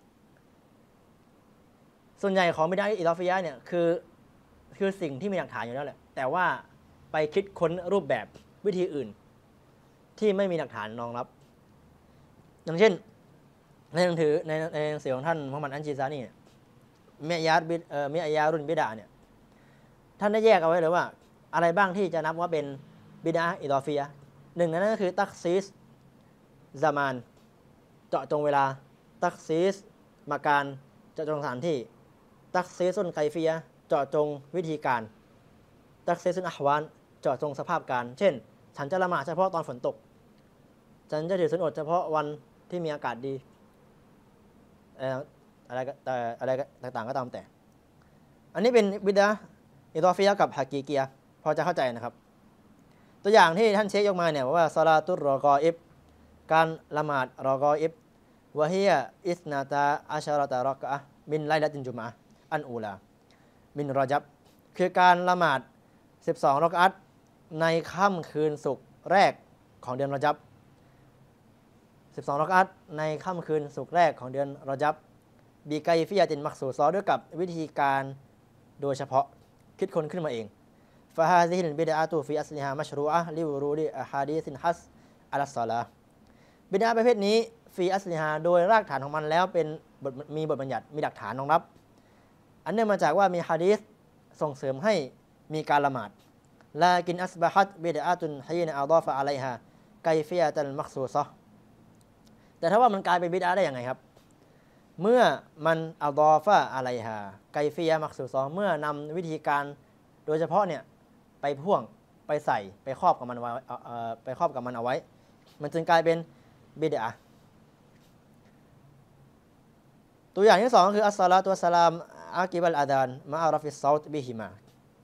S1: ส่วนใหญ่ของบิดอะห์อิฎอฟียะห์เนี่ยคือคือสิ่งที่มีหลักฐานอยู่แล้วแหละแต่ว่าไปคิดค้นรูปแบบวิธีอื่นที่ไม่มีหลักฐานรองรับอย่างเช่นในหนังสือในในหนังสือของท่านมุฮัมมัดอันจีซานีเนี่ยเมียาบิดเอ่อเมียารุนบิดะเนี่ยท่านได้แยกเอาไว้เลยว่าอะไรบ้างที่จะนับว่าเป็นบิดอะห์อิฎอฟียะห์หนึ่งในนั้นก็คือตักซีสซามานเจาะจงเวลาตักซีสมาการเจาะจงสถานที่ตักซีซุนไกฟียะห์เจาะจงวิธีการตักซีซุนอะฮวานเจาะจงสภาพการเช่นฉันจะละหมาดเฉพาะตอนฝนตกฉันจะถือศีลอดเฉพาะวันที่มีอากาศดีอะไรแต่อะไรต่างๆก็ตามแต่อันนี้เป็นบิดอะห์อิฎอฟียะห์กับฮะกีกียะห์พอจะเข้าใจนะครับตัวอย่างที่ท่านเชคยกมาเนี่ยว่าศอลาตุรรอกออิบการละหมาดรอกออิบวะฮียะอิสนาตาอัชรอตะรอกะอะห์มินไลละตินจุมอะห์อันอูลามินรอญับคือการละหมาดสิบสองรอกอะห์ในค่ำคืนศุกร์แรกของเดือนรอญับสิบสองรอกอะห์ในค่ำคืนศุกร์แรกของเดือนรอญับบีไกฟิยะตินมักซูซอด้วยกับวิธีการโดยเฉพาะคิดค้นขึ้นมาเองฟะฮาซิฮิลบิดอะตุฟีอัสลิฮามัชรูอะห์ลิวรูดิอะฮาดีซินฮัสอัลศอลาบิดาประเภทนี้ฟีอัสลิฮาโดยรากฐานของมันแล้วเป็นบทมีบทบัญญัติมีหลักฐานรองรับอันเนื่องมาจากว่ามีหะดีษส่งเสริมให้มีการละหมาดลากินอัสบะฮัตบิดอะตุนฮีนอัลฎอฟะอะลัยฮาไกฟิยะตัลมักซูซะห์แต่ถ้าว่ามันกลายเป็นบิดอะได้ยังไงครับเมื่อมันอัลฎอฟะอะลัยฮาไกฟิยะมักซูซะห์เมื่อนำวิธีการโดยเฉพาะเนี่ยไปพ่วงไปใส่ไปครอบกับมันไว้ไปครอบกับมันเอาไว้มันจึงกลายเป็นบิดอะห์ตัวอย่างที่สองคืออัสสลาตุวัสสลามอากิบัลอาดานมะอาราฟิสซอตบิฮิมา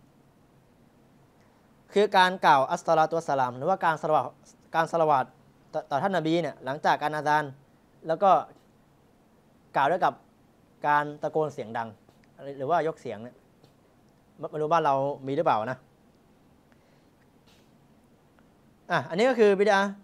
S1: คือการกล่าวอัสสลาตุวัสสลามหรือว่าการสละวาตการสละวาตต่อท่านนบีเนี่ยหลังจากการอาซานแล้วก็กล่าวด้วยกับการตะโกนเสียงดังหรือว่ายกเสียงเนี่ยไม่รู้บ้านเรามีหรือเปล่านะอ่ะอันนี้ก็คือบิดอะห์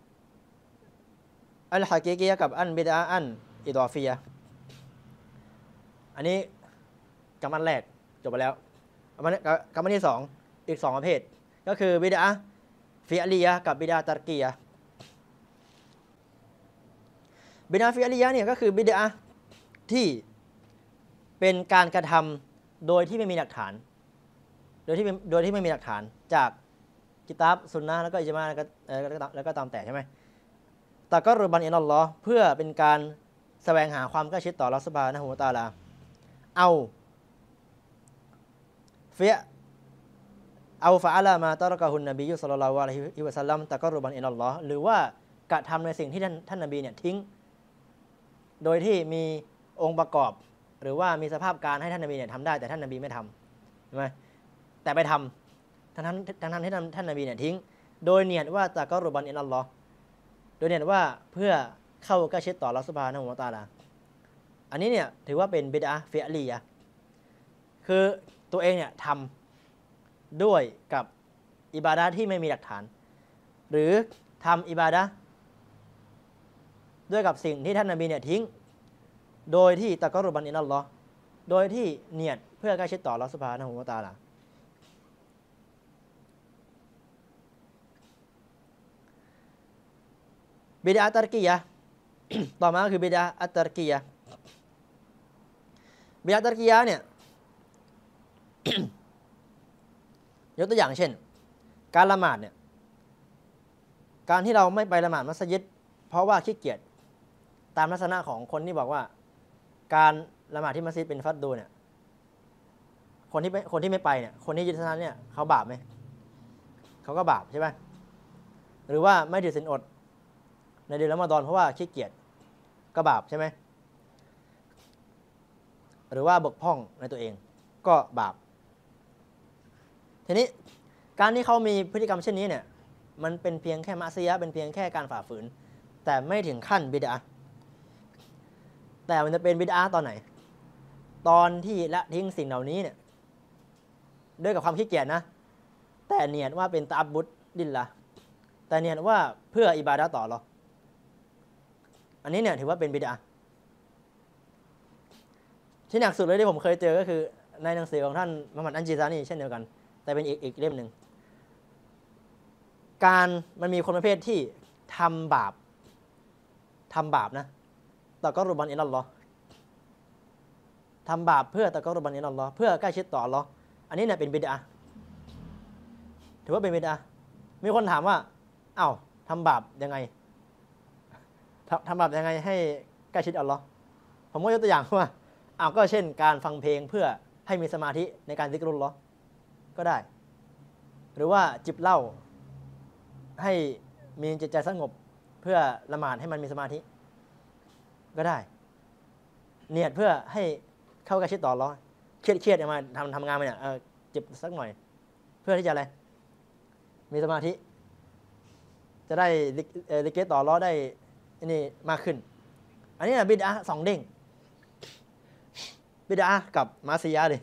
S1: อัลฮะกีกียะกับอันบิดอะห์อันอิฎอฟียะห์อันนี้กรรมอันแรกจบไปแล้วกรรมกรรมที่สองอีกสองประเภทก็คือบิดอะห์ฟิอลียะห์กับบิดอะห์ตัรกียะห์บิดอะห์ฟิอลียะห์เนี่ยก็คือบิดอะห์ที่เป็นการกระทำโดยที่ไม่มีหลักฐานโดยที่โดยที่ไม่มีหลักฐานจากกิตาบซุนนะห์แล้วก็อิจมาแล้วก็แล้วก็ตามแต่ใช่ไหมตะกอรุบันอิลัลลอฮ์เพื่อเป็นการแสวงหาความใกล้ชิดต่ออัลเลาะห์ซุบฮานะฮูวะตะอาลาเอาเฟียเอาฟะอะลามาตะเราะกะฮุนนบีศ็อลลัลลอฮุอะลัยฮิวะซัลลัมตะกอรุบันอิลัลลอฮ์หรือว่ากระทำในสิ่งที่ท่านท่านนบีเนี่ยทิ้งโดยที่มีองค์ประกอบหรือว่ามีสภาพการให้ท่านนบีเนี่ยทำได้แต่ท่านนบีไม่ทำใช่ไหมแต่ไปทำทั้งทั้งทั้งทั้งที่ท่านนบีเนี่ยทิ้งโดยเนียดว่าตะกอรุบันอิลัลลอฮ์โดยเนียดว่าเพื่อเข้าใกล้ชิดต่ออัลเลาะห์ซุบฮานะฮูวะตะอาลาอันนี้เนี่ยถือว่าเป็นบิดอะห์ฟิอลียะห์คือตัวเองเนี่ยทำด้วยกับอิบาดะห์ที่ไม่มีหลักฐานหรือทำอิบาดะห์ด้วยกับสิ่งที่ท่านนบีเนี่ยทิ้งโดยที่ตะกอรุบันอิลัลลอฮ์โดยที่เนียดเพื่อใกล้ชิดต่ออัลเลาะห์ซุบฮานะฮูวะตะอาลาบิดอะห์ตัรกียะห์ ต่อมาคือบิดอะห์อัตตัรกียะห์บิดอะห์ตัรกียะห์เนี่ย ยกตัวอย่างเช่นการละหมาดเนี่ยการที่เราไม่ไปละหมาดมัสยิดเพราะว่าขี้เกียจตามลักษณะของคนที่บอกว่าการละหมาดที่มัสยิดเป็นฟัรดูเนี่ยคนที่คนที่ไม่ไปเนี่ยคนที่ยึดศาสนาเนี่ยเขาบาปไหมเขาก็บาปใช่ไหมหรือว่าไม่ถือศีลอดในเดือนรอมฎอนเพราะว่าขี้เกียจก็บาปใช่ไหมหรือว่าบกพร่องในตัวเองก็บาปทีนี้การที่เขามีพฤติกรรมเช่นนี้เนี่ยมันเป็นเพียงแค่มะซียะห์เป็นเพียงแค่การฝ่าฝืนแต่ไม่ถึงขั้นบิดอะห์แต่มันจะเป็นบิดอะห์ตอนไหนตอนที่ละทิ้งสิ่งเหล่านี้เนี่ยด้วยกับความขี้เกียจนะแต่เนียดว่าเป็นตะอับบุดลิลละห์แต่เนียดว่าเพื่ออิบาดะห์ต่ออัลเลาะห์อันนี้เนี่ยถือว่าเป็นบิดอะห์ที่หนักสุดเลยที่ผมเคยเจอก็คือในหนังสือของท่านมุฮัมมัดอันจิซานีเช่นเดียวกันแต่เป็นอีกอีกเล่มหนึ่งการมันมีคนประเภทที่ทำบาปทำบาปนะตะกอรุบันอิลัลลอฮ์ทำบาปเพื่อตะกอรุบันอิลัลลอฮ์เพื่อใกล้ชิดต่ออัลเลาะห์อันนี้เนี่ยเป็นบิดอะห์ถือว่าเป็นบิดอะห์มีคนถามว่าอ้าวทำบาปยังไงทำบาปยังไงให้ใกล้ชิดอัลเลาะห์ผมก็ยกตัวอย่างว่าอ้าวก็เช่นการฟังเพลงเพื่อให้มีสมาธิในการซิกรุลลอฮ์ก็ได้หรือว่าจิบเหล้าให้มีจิตใจสงบเพื่อละหมาดให้มันมีสมาธิก็ได้เนียดเพื่อให้เข้าใกล้ชิดต่ออัลเลาะห์เครียดเครียดมาทำทำงานมาเนี่ยเออจิบสักหน่อยเพื่อที่จะอะไรมีสมาธิจะได้ดิเกตต่ออัลเลาะห์ได้นี่มากขึ้นอันนี้นะบิดอะห์สองเด้งบิดอะห์กับมาซียะห์เลย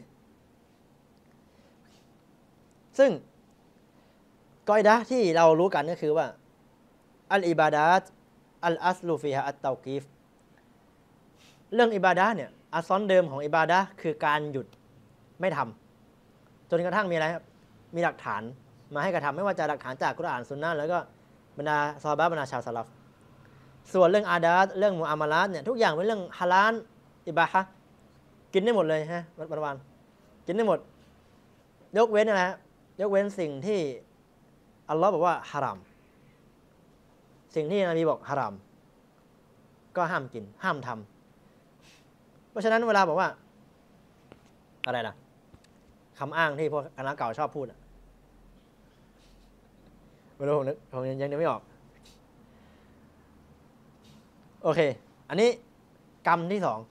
S1: ซึ่งกอยดะห์ที่เรารู้กันก็คือว่าอัลอิบาดะตอัลอัสลูฟีฮะอัตเตากีฟเรื่องอิบาดะห์เนี่ยอัสลเดิมของอิบาดะห์คือการหยุดไม่ทำจนกระทั่งมีอะไรครับมีหลักฐานมาให้กระทำไม่ว่าจะหลักฐานจากกุรอานซุนนะห์แล้วก็บรรดาซอฮาบะห์บรรดาชาวสลัฟส่วนเรื่องอาดาตเรื่องมุอามาลาตเนี่ยทุกอย่างเป็นเรื่องฮาลาลอิบาฮะห์กินได้หมดเลยฮะวันวันกินได้หมดยกเว้นอะไรฮะยกเว้นสิ่งที่อัลลอฮ์บอกว่าฮารามสิ่งที่นบีบอกฮารามก็ห้ามกินห้ามทำเพราะฉะนั้นเวลาบอกว่าอะไรล่ะคำอ้างที่พวกคณะเก่าชอบพูดไม่รู้ผมนึกผมยังนึกไม่ออกโอเคอันนี้กรรมที่สอง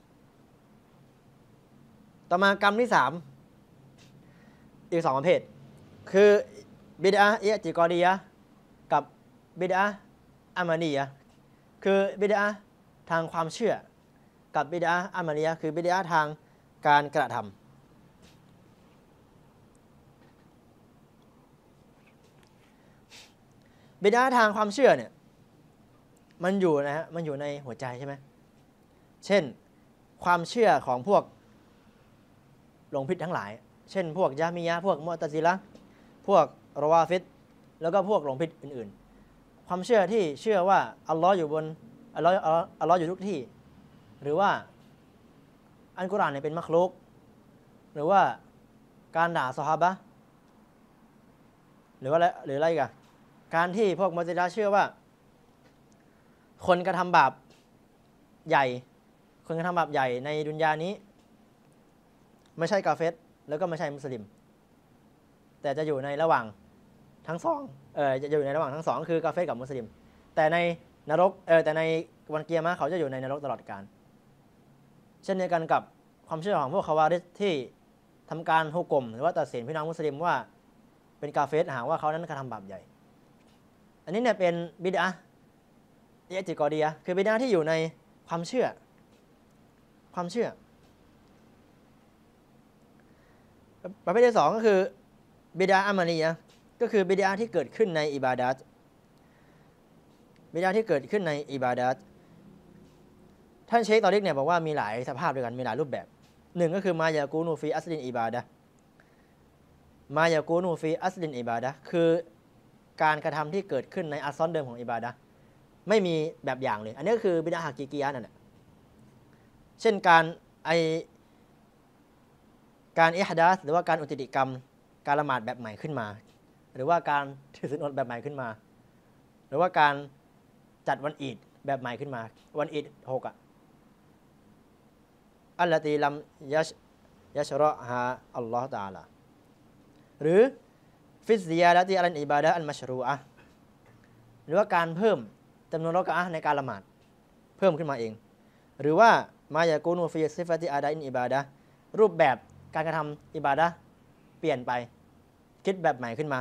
S1: ต่อมากรรมที่สามอีกสองประเภทคือบิดอะห์อิอ์ติกอดียะห์กับบิดอะห์อามาลียะห์คือบิดอะห์ทางความเชื่อกับบิดอะห์อามาลียะห์คือบิดอะห์ทางการกระทำบิดอะห์ทางความเชื่อเนี่ยมันอยู่นะฮะมันอยู่ในหัวใจใช่ไหมเช่นความเชื่อของพวกหลงผิดทั้งหลายเช่นพวกยะมียะห์พวกมุอ์ตะซิละห์พวกรอวาฟิดแล้วก็พวกหลงผิดอื่นๆความเชื่อที่เชื่อว่าอัลลอฮ์อยู่บนอัลลอฮ์อัลลอฮ์อยู่ทุกที่หรือว่าอัลกุรอานเนี่ยเป็นมักลุกหรือว่าการด่าซอฮาบะห์หรือว่าหรืออะไรกันการที่พวกมุอ์ตะซิละห์เชื่อว่าคนกระทำบาปใหญ่คนกระทำบาปใหญ่ในดุนยานี้ไม่ใช่กาเฟรแล้วก็ไม่ใช่มุสลิมแต่จะอยู่ในระหว่างทั้งสองเออจะอยู่ในระหว่างทั้งสองคือกาเฟรกับมุสลิมแต่ในนรกเออแต่ในวันเกียร์มะเขาจะอยู่ในนรกตลอดกาลเช่นเดียวกันกับความเชื่อของพวกคาวาริจที่ทำการฮุกมหรือว่าตัดสินพี่น้องมุสลิมว่าเป็นกาเฟรหากว่าเขานั้นกระทำบาปใหญ่อันนี้เนี่ยเป็นบิดอะห์อิอ์ติกอดียะห์คือบิดอะห์ที่อยู่ในความเชื่อความเชื่อประเภทที่สองก็คือบิดอะห์อามาลียะห์ก็คือบิดอะห์ที่เกิดขึ้นในอิบาดะห์บิดอะห์ที่เกิดขึ้นในอิบาดะห์ท่านเชคตอริกเนี่ยบอกว่ามีหลายสภาพด้วยกันมีหลายรูปแบบหนึ่งก็คือมายากูนูฟีอัสลินอิบาดะห์มายากูนูฟีอัสลินอิบาดะห์คือการกระทำที่เกิดขึ้นในอัสลอนเดิมของอิบาดะห์ไม่มีแบบอย่างเลยอันนี้ก็คือบิดอะห์ฮะกีกียะห์นั่นแหละเช่นการไอการอิฮดาสหรือว่าการอุติติกรรมการละหมาดแบบใหม่ขึ้นมาหรือว่าการถือศีลอดแบบใหม่ขึ้นมาหรือว่าการจัดวันอีดแบบใหม่ขึ้นมาวันอีดหกอ่ะอัลลตีลัมยัชยัชรอฮาอัลลอฮฺตะอาลาหรือฟิซซิยาดะติอัลอิบาดะอัลมัชรูอะห์หรือว่าการเพิ่มจำนวนรอกะอะห์ในการละหมาดเพิ่มขึ้นมาเองหรือว่ามายากูนูฟีซิฟะติอาดะอินอิบาดะห์รูปแบบการกระทำอิบาดะห์เปลี่ยนไปคิดแบบใหม่ขึ้นมา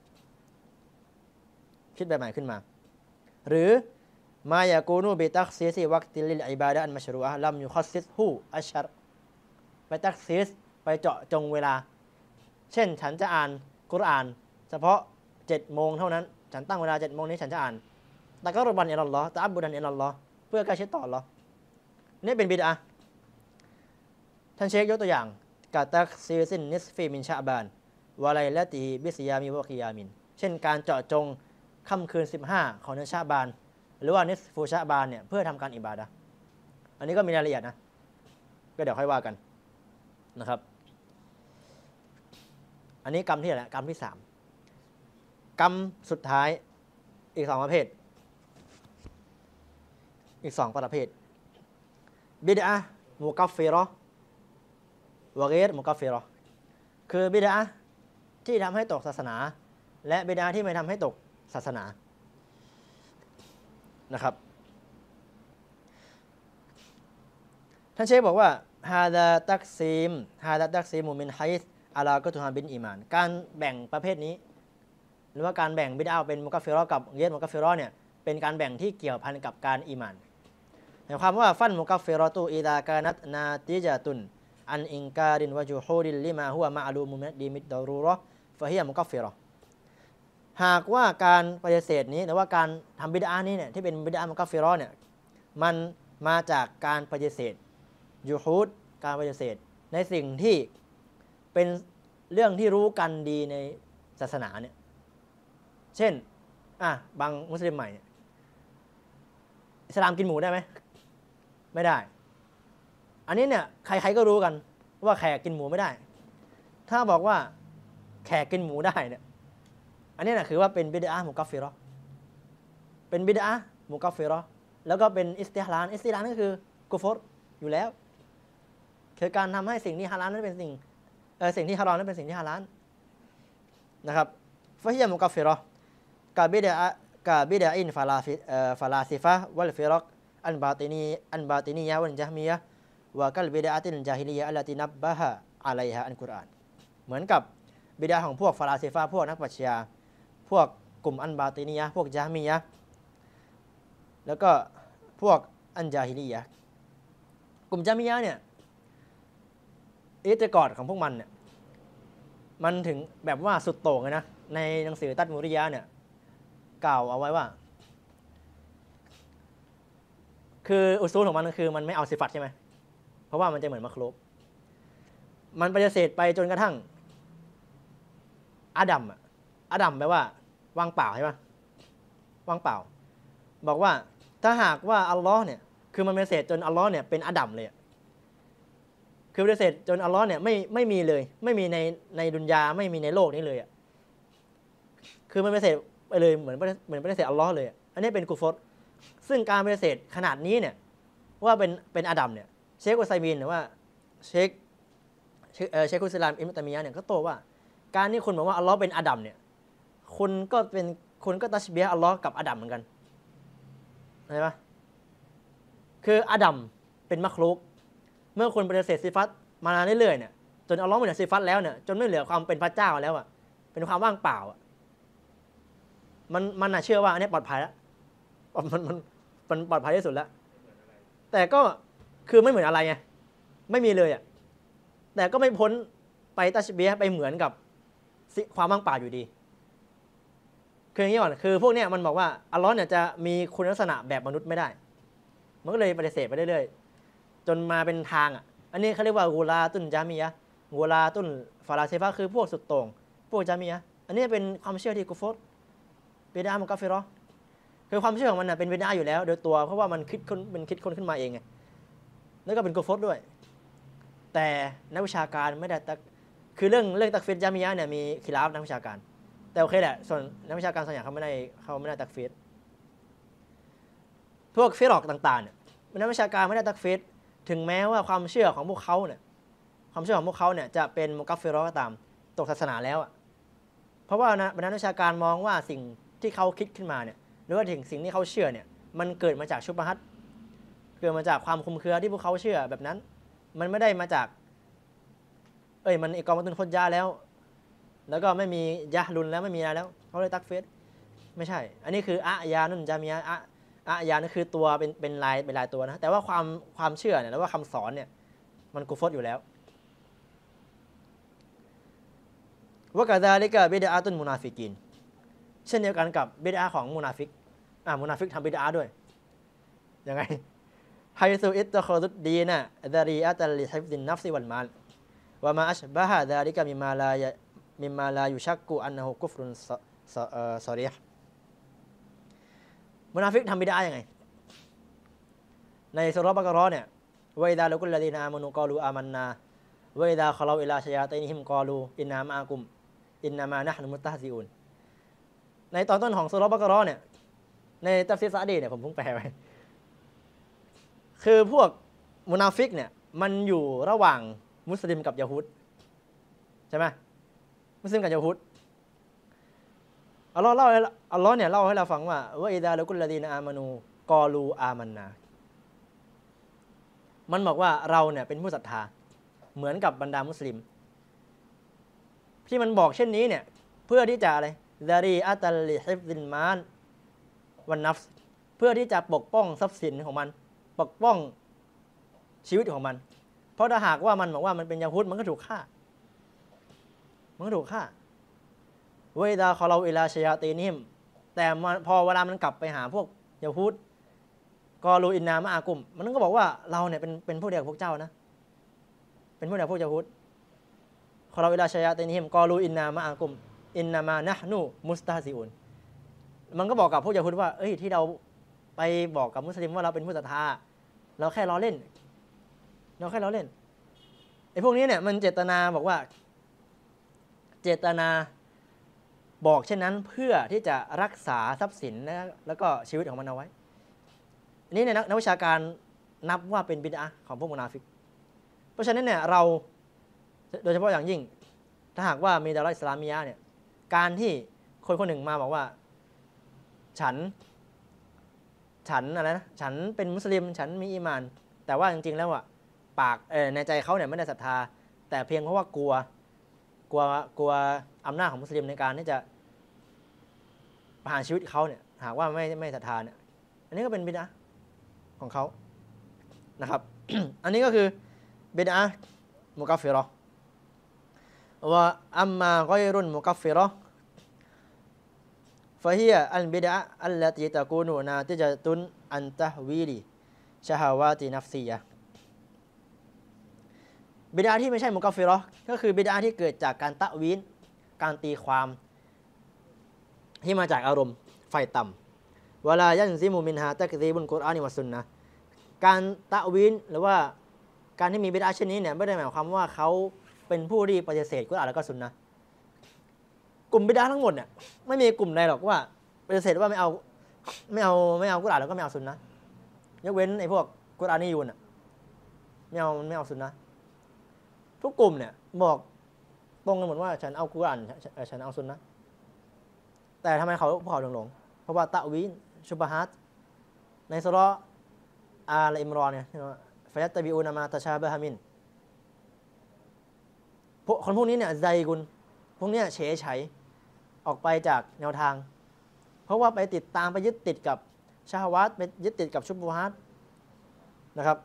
S1: คิดแบบใหม่ขึ้นมาหรือมายากูนูบิตักซีซิวักติลิลอิบาดะห์อัลมัชรูอะห์ลัมยุคัสซิสฮูอัชชัรไปตักซีสไปเจาะจงเวลาเช่นฉันจะอ่านกุรอานเฉพาะเจ็ดโมงเท่านั้นฉันตั้งเวลาเจ็ดโมงนี้ฉันจะอ่านตะกะรุบันอิลัลลอฮ์ตะอับบุดันอิลัลลอฮ์เพื่อใกล้ชิดต่ออัลเลาะห์นี่เป็นบิดอะห์ท่านเชคยกตัวอย่างกะตักซีซินนิสฟีมินชะบานวะไลละติฮิบิซิยามิวะกิยามินเช่นการเจาะจงค่ำคืนสิบห้าของเดือนชะบานหรือว่านิสฟูชะบานเนี่ยเพื่อทำการอิบาดะห์อันนี้ก็มีรายละเอียดนะก็เดี๋ยวค่อยว่ากันนะครับอันนี้กรรมที่อะไรกรรมที่สามกรรมสุดท้ายอีกสองประเภทอีกสองประเภทบิดอะห์มุกัฟฟิเราะห์วะฆอยรมุกัฟฟิเราะห์คือบิดอะห์ที่ทำให้ตกศาสนาและบิดอะห์ที่ไม่ทำให้ตกศาสนานะครับท่านเชคบอกว่าฮาดาตักซีมฮาดาตักซีมุมินไฮส์อาลากะตุฮาบินอีมานการแบ่งประเภทนี้หรือว่าการแบ่งบิดอะห์เป็นมุกัฟฟิเราะห์กับฆอยรมุกัฟฟิเราะห์เนี่ยเป็นการแบ่งที่เกี่ยวพันกับการอีมานหมายความว่าฟันมุกัฟฟิเราะตุอิซากานัตนาติญะตุนอันอินการินวะจุฮูดิลลิมาฮุวะมะอลูมุมินดีมิดดอรูเราะห์ฟะฮิยะมุกัฟฟิเราะห์หากว่าการปฏิเสธนี้หรือว่าการทำบิดอะห์นี้เนี่ยที่เป็นบิดอะห์มุกัฟฟิเราะห์เนี่ยมันมาจากการปฏิเสธยูฮูดการปฏิเสธในสิ่งที่เป็นเรื่องที่รู้กันดีในศาสนาเนี่ยเช่นอ่ะบางมุสลิมใหม่อิสลามกินหมูได้ไหมไม่ได้อันนี้เนี่ยใครๆก็รู้กันว่าแขกกินหมูไม่ได้ถ้าบอกว่าแขกกินหมูได้เนี่ยอันนี้นะคือว่าเป็นบิดอะห์มุกัฟฟิเราะห์เป็นบิดอะห์มุกัฟฟิเราะห์แล้วก็เป็นอิสติฮลาลอิสติฮลาลก็คือกุฟรอยู่แล้วคือการทำให้สิ่งที่ฮาลาลนั้นเป็นสิ่งเออสิ่งที่ฮารอมนั้นเป็นสิ่งที่ฮาลาลนะครับฟะฮิยะมุกัฟฟิเราะห์กะบิดอะห์กะบิดอะอินฟาลาฟิเอ่อฟาลาซิฟะฮ์วัลฟิรักอันบาตินีอันบาตินียะวัลญะฮ์มียะฮ์วะกัลบิดอะติลญาฮิลียะฮ์อัลลตีนับบะฮะอะลัยฮาอันกุรอานเหมือนกับบิดอะห์ของพวกฟาลาซิฟะห์พวกนักปรัชญาพวกกลุ่มอันบาตินียะฮ์พวกญะฮ์มียะฮ์แล้วก็พวกอันญาฮิลียะฮ์กลุ่มญะฮ์มียะฮ์เนี่ยอิติกอดของพวกมันเนี่ยมันถึงแบบว่าสุดโต่งเลยนะในหนังสือตัดมุริยะเนี่ยกล่าวเอาไว้ว่าคืออุซูลของมันคือมันไม่เอาสิฟัตใช่ไหมเพราะว่ามันจะเหมือนมักลุกมันปฏิเสธไปจนกระทั่งอาดัมอะอาดัมแปลว่าว่างเปล่าใช่ไหมว่างเปล่าบอกว่าถ้าหากว่าอัลลอฮ์เนี่ยคือมันปฏิเสธจนอัลลอฮ์เนี่ยเป็นอาดัมเลยคือปฏิเสธจนอัลลอฮ์เนี่ยไม่ไม่มีเลยไม่มีในในดุนยาไม่มีในโลกนี้เลยอ่ะคือมันปฏิเสธไปเลยเหมือนเหมือนปฏิเสธอัลลอฮ์เลยอันนี้เป็นกุฟรซึ่งการปฏิเสธขนาดนี้เนี่ยว่าเป็นเป็นอาดัมเนี่ยเชคอุซัยมีนหรือว่าเชคเออเชคุสลามอิบนุตัยมียะห์เนี่ยก็โต้ว่าการที่คุณบอกว่าอัลลอฮ์เป็นอาดัมเนี่ยคุณก็เป็นคุณก็ตัชบีฮ์อัลลอฮ์กับอาดัมเหมือนกันเห็นไหมคืออาดัมเป็นมักลุกเมื่อคุณปฏิเสธซิฟัตมานานเรื่อยๆเนี่ยจนอัลลอฮ์ไม่เหลือซิฟัตแล้วเนี่ยจนไม่เหลือความเป็นพระเจ้าแล้วอ่ะเป็นความว่างเปล่าอ่ะมันมันน่ะเชื่อว่าอันนี้ปลอดภัยแล้วมันมันมันปลอดภัยที่สุดแล้วแต่ก็คือไม่เหมือนอะไรไงไม่มีเลยอ่ะแต่ก็ไม่พ้นไปตัชบีฮ์ไปเหมือนกับความว่างเปล่าอยู่ดีคืออย่างนี้ก่อนคือพวกเนี้ยมันบอกว่าอัลลอฮ์เนี่ยจะมีคุณลักษณะแบบมนุษย์ไม่ได้มันก็เลยปฏิเสธไปเรื่อยๆจนมาเป็นทางอ่ะอันนี้เขาเรียกว่ากูลาตุนจามียะกูลาตุนฟาลาซิฟะคือพวกสุดโต่งพวกจามียะอันนี้เป็นความเชื่อที่กุฟรบิดอะห์มุกัฟฟิเราะห์คือความเชื่อของมันน่ะเป็นบิดอะห์อยู่แล้วโดยตัวเพราะว่ามันคิดคนเป็นคิดคนขึ้นมาเองไงแล้วก็เป็นกุฟรด้วยแต่นักวิชาการไม่ได้คือเรื่องเรื่องตักฟีรจามียะเนี่ยมีคิลาฟนักวิชาการแต่โอเคแหละส่วนนักวิชาการส่วนใหญ่เขาไม่ได้เขาไม่ได้ตักฟีรพวกฟิรอกต่างๆเนี่ยนักวิชาการไม่ได้ตักฟีรถึงแม้ว่าความเชื่อของพวกเขาเนี่ยความเชื่อของพวกเขาเนี่ยจะเป็นมุกัฟฟิเราะห์ก็ตามตกศาสนาแล้วอ่ะเพราะว่านะบรรดานักวิชาการมองว่าสิ่งที่เขาคิดขึ้นมาเนี่ยหรือว่าถึงสิ่งที่เขาเชื่อเนี่ยมันเกิดมาจากชุบฮะฮ์เกิดมาจากความคลุมเครือที่พวกเขาเชื่อแบบนั้นมันไม่ได้มาจากเอ้ยมันอิกอมะตุนฮุญญะห์แล้วแล้วก็ไม่มียะฮ์ลุนแล้วไม่มีอะไรแล้วเขาเลยตักฟีรไม่ใช่อันนี้คืออะยานุนจามียะอะอะยานี่คือตัวเป็นเป็นลายเป็นลายตัวนะแต่ว่าความความเชื่อเนี่ยแล้วว่าคำสอนเนี่ยมันกุฟรอยู่แล้ววะกะซาลิกะบิดอะตุนมุนาฟิกีนเช่นเดียวกันกับบิดอะของมุนาฟิกอ่ามุนาฟิกทำบิดอะด้วยยังไงไฮซุอิตตะคอดุดดีนะดารีอะตัลลิฮิฟซินนัฟซิวัลมาลวะมาอัชบะฮะซาลิกะมิมมาลามิมมาลายุชักกุอันนะฮุกุฟรุนซอรีฮ์มุนาฟิกทำบิดอะยังไงในซูเราะห์บะเกาะเราะห์เนี่ยวะอิซาลุกุลลดีนอามานูกอลูอามันนาวะอิซาคอลาอิลาชะยาตินิฮิมกอลูอินนามะอะกุมอินนามานะห์นุมุตตะฮซิอูนในตอนต้นของซูเราะห์บะเกาะเราะห์เนี่ยในตัฟซีรซะอดีเนี่ยผมเพิ่งแปลไว้คือพวกมุนาฟิกเนี่ยมันอยู่ระหว่างมุสลิมกับยะฮูดใช่ไหมมุสลิมกับยะฮูดอัลลอฮ์เล่าอัลลอฮ์เนี่ยเล่าให้เราฟังว่าวะอิซาลุกุลลดีนอามานูกอลูอามันนามันบอกว่าเราเนี่ยเป็นผู้ศรัทธาเหมือนกับบรรดามุสลิมที่มันบอกเช่นนี้เนี่ยเพื่อที่จะอะไรดารีอะตัลลิฮิฟซินมานวันนัฟส์เพื่อที่จะปกป้องทรัพย์สินของมันปกป้องชีวิตของมันเพราะถ้าหากว่ามันบอกว่ามันเป็นยะฮูดมันก็ถูกฆ่ามันก็ถูกฆ่าเวดาคอลาอิลาชยาตีนิมแต่พอเวลามันกลับไปหาพวกยะฮูดกอลูอินนามะอากุมมันก็บอกว่าเราเนี่ยเป็นเป็นผู้เดียวกับพวกเจ้านะเป็นผู้เดียวกับพวกยะฮูดคอลาอิลาชยาตีนิมกอลูอินนามะอากุมอินนามานะห์นูมุสตะฮซิอูนมันก็บอกกับพวกยะฮูดว่าเอ้ยที่เราไปบอกกับมุสลิมว่าเราเป็นผู้ศรัทธาเราแค่ล้อเล่นเราแค่ล้อเล่นไอ้พวกนี้เนี่ยมันเจตนาบอกว่าเจตนาบอกเช่นนั้นเพื่อที่จะรักษาทรัพย์สินนะแล้วก็ชีวิตของมันเอาไว้อันนี้เนี่ยนักวิชาการนับว่าเป็นบิดอะห์ของพวกมุนาฟิกเพราะฉะนั้นเนี่ยเราโดยเฉพาะอย่างยิ่งถ้าหากว่ามีดาราอิสลามียะเนี่ยการที่คนคนหนึ่งมาบอกว่าฉันฉันอะไรนะฉันเป็นมุสลิมฉันมีอีหม่านแต่ว่าจริงๆแล้วอ่ะปากเออในใจเขาเนี่ยไม่ได้ศรัทธาแต่เพียงเพราะว่ากลัวกลัวกลัวอำนาจของมุสลิมในการที่จะประหารชีวิตเขาเนี่ยหากว่าไม่ไม่ศรัทธาเนี่ยอันนี้ก็เป็นบิดอะห์ของเขานะครับ อันนี้ก็คือบิดอะห์มุกัฟฟิเราะห์ว่าอัมมาฆอยรุนมุกัฟฟิเราะห์ฟะฮิยะอัลบิดอะห์อัลลัตีตะกูนูนาติจะตุนอันตะฮวีลิชะฮาวาตินัฟซียะห์บิดอะห์ที่ไม่ใช่มุกัฟฟิเราะห์ก็คือบิดอะห์ที่เกิดจากการตะวีลการตีความที่มาจากอารมณ์ไฟต่ำวะลายันซิมุมินฮาตักซีบุลกุรอานิวะซุนนะห์การตะวีลหรือว่าการที่มีบิดอะห์เช่นนี้เนี่ยไม่ได้หมายความว่าเขาเป็นผู้ที่ปฏิเสธกุรอานและก็ซุนนะห์กลุ่มบิดอะห์ทั้งหมดเนี่ยไม่มีกลุ่มใดหรอกว่าปฏิเสธว่าไม่เอาไม่เอาไม่เอากุรอานแล้วก็ไม่เอาซุนนะห์ยกเว้นไอ้พวกกุรอานียูนน่ะไม่เอาไม่เอาซุนนะห์ทุกกลุ่มเนี่ยบอกตรงกันหมดว่าฉันเอากุรอานฉันเอาซุนนะห์แต่ทำไมเขาพวกเขาหลงๆเพราะว่าตะวีลชุบฮาตในซูเราะห์อาลอิมรอนเนี่ยฟะยัตตะบิอูนะมาตะชาบะฮะมินพวกคนพวกนี้เนี่ยไซกุนพวกเนี้ยเฉยเฉยออกไปจากแนวทางเพราะว่าไปติดตามไปยึดติดกับชะฮาวาตไปยึดติดกับชุบฮาตนะครับ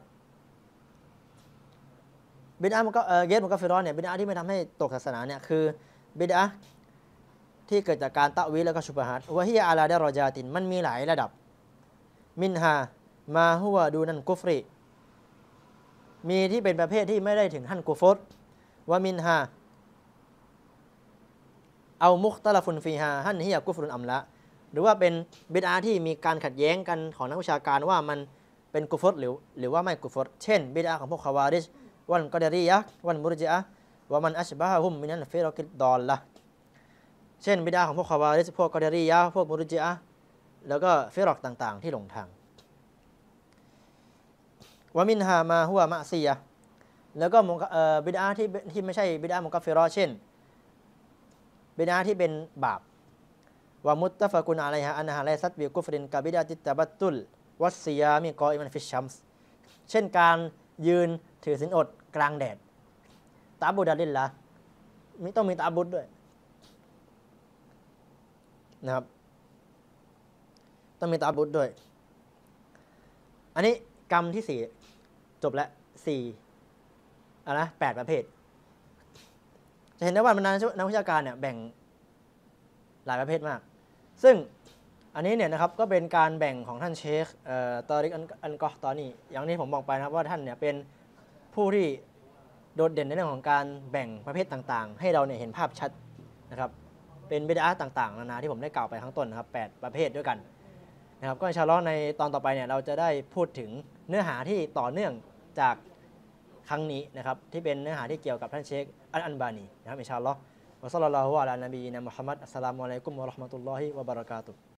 S1: บิดอะห์มันก็เออเกตมันก็ฟิรอนเนี่ยบิดอะห์ที่ไม่ทำให้ตกศาสนาเนี่ยคือบิดอะห์ที่เกิดจากการตะวีลแล้วก็ชุบฮาตวะฮิยะอาลาดะรอญาตินมันมีหลายระดับมินฮามาฮุวะดูนันกุฟรีมีที่เป็นประเภทที่ไม่ได้ถึงขั้นกุฟรวะมินฮาเอามุคตะลฟุนฟีฮาฮันฮิยะกุฟรุนอัมละหรือว่าเป็นบิดอะห์ที่มีการขัดแย้งกันของนักวิชาการว่ามันเป็นกุฟรหรือหรือว่าไม่กุฟรเช่นบิดอะห์ของพวกคาวาริจวันกอดารียะห์วันมุรจิอะห์วะมันอัชบะฮะฮุมมินัลฟิรอกิดดอลละเช่นบิดอะห์ของพวกคาวาริจพวกกอดารียะห์พวกมุรจิอะห์แล้วก็ฟิรอกต่างๆที่หลงทางวะมินฮามาฮุวะมะซียะห์แล้วก็บิดอะห์ที่ที่ไม่ใช่บิดอะห์มุกัฟฟิเราะห์เช่นบิดอะห์ที่เป็นบาปวะมุตตะฟะกุนอะลัยฮาอันฮาไลซัตบิกุฟรินกะบิดอะติตะบัตตุลวัสซิยามิกออิมันฟิชชัมส์เช่นการยืนถือศีลอดกลางแดดตะบุดะลิลละมีต้องมีตะบุดด้วยนะครับต้องมีตะบุดด้วยอันนี้กรรมที่สี่จบแล้วสี่อะไรนะแปดประเภทจะเห็นได้ว่ามันนักวิชาการเนี่ยแบ่งหลายประเภทมากซึ่งอันนี้เนี่ยนะครับก็เป็นการแบ่งของท่านเชคเอ่อตอริกอันกอตอนี่อย่างที่ผมบอกไปนะครับว่าท่านเนี่ยเป็นผู้ที่โดดเด่นในเรื่องของการแบ่งประเภทต่างๆให้เราเนี่ยเห็นภาพชัดนะครับเป็นบิดอะห์ต่างๆนานาที่ผมได้กล่าวไปข้างต้นนะครับแปดประเภทด้วยกันนะครับก็อินชาอัลเลาะห์ในตอนต่อไปเนี่ยเราจะได้พูดถึงเนื้อหาที่ต่อเนื่องจากครั้งนี้นะครับที่เป็นเนื้อหาที่เกี่ยวกับท่านเชคอัลอันบานีนะครับอินชาอัลเลาะห์วะศ็อลลัลลอฮุอะลานบีนะมุฮัมมัดอัสสลามุอะลัยกุมวะเราะห์มะตุลลอฮิวะบะเราะกาตุฮ์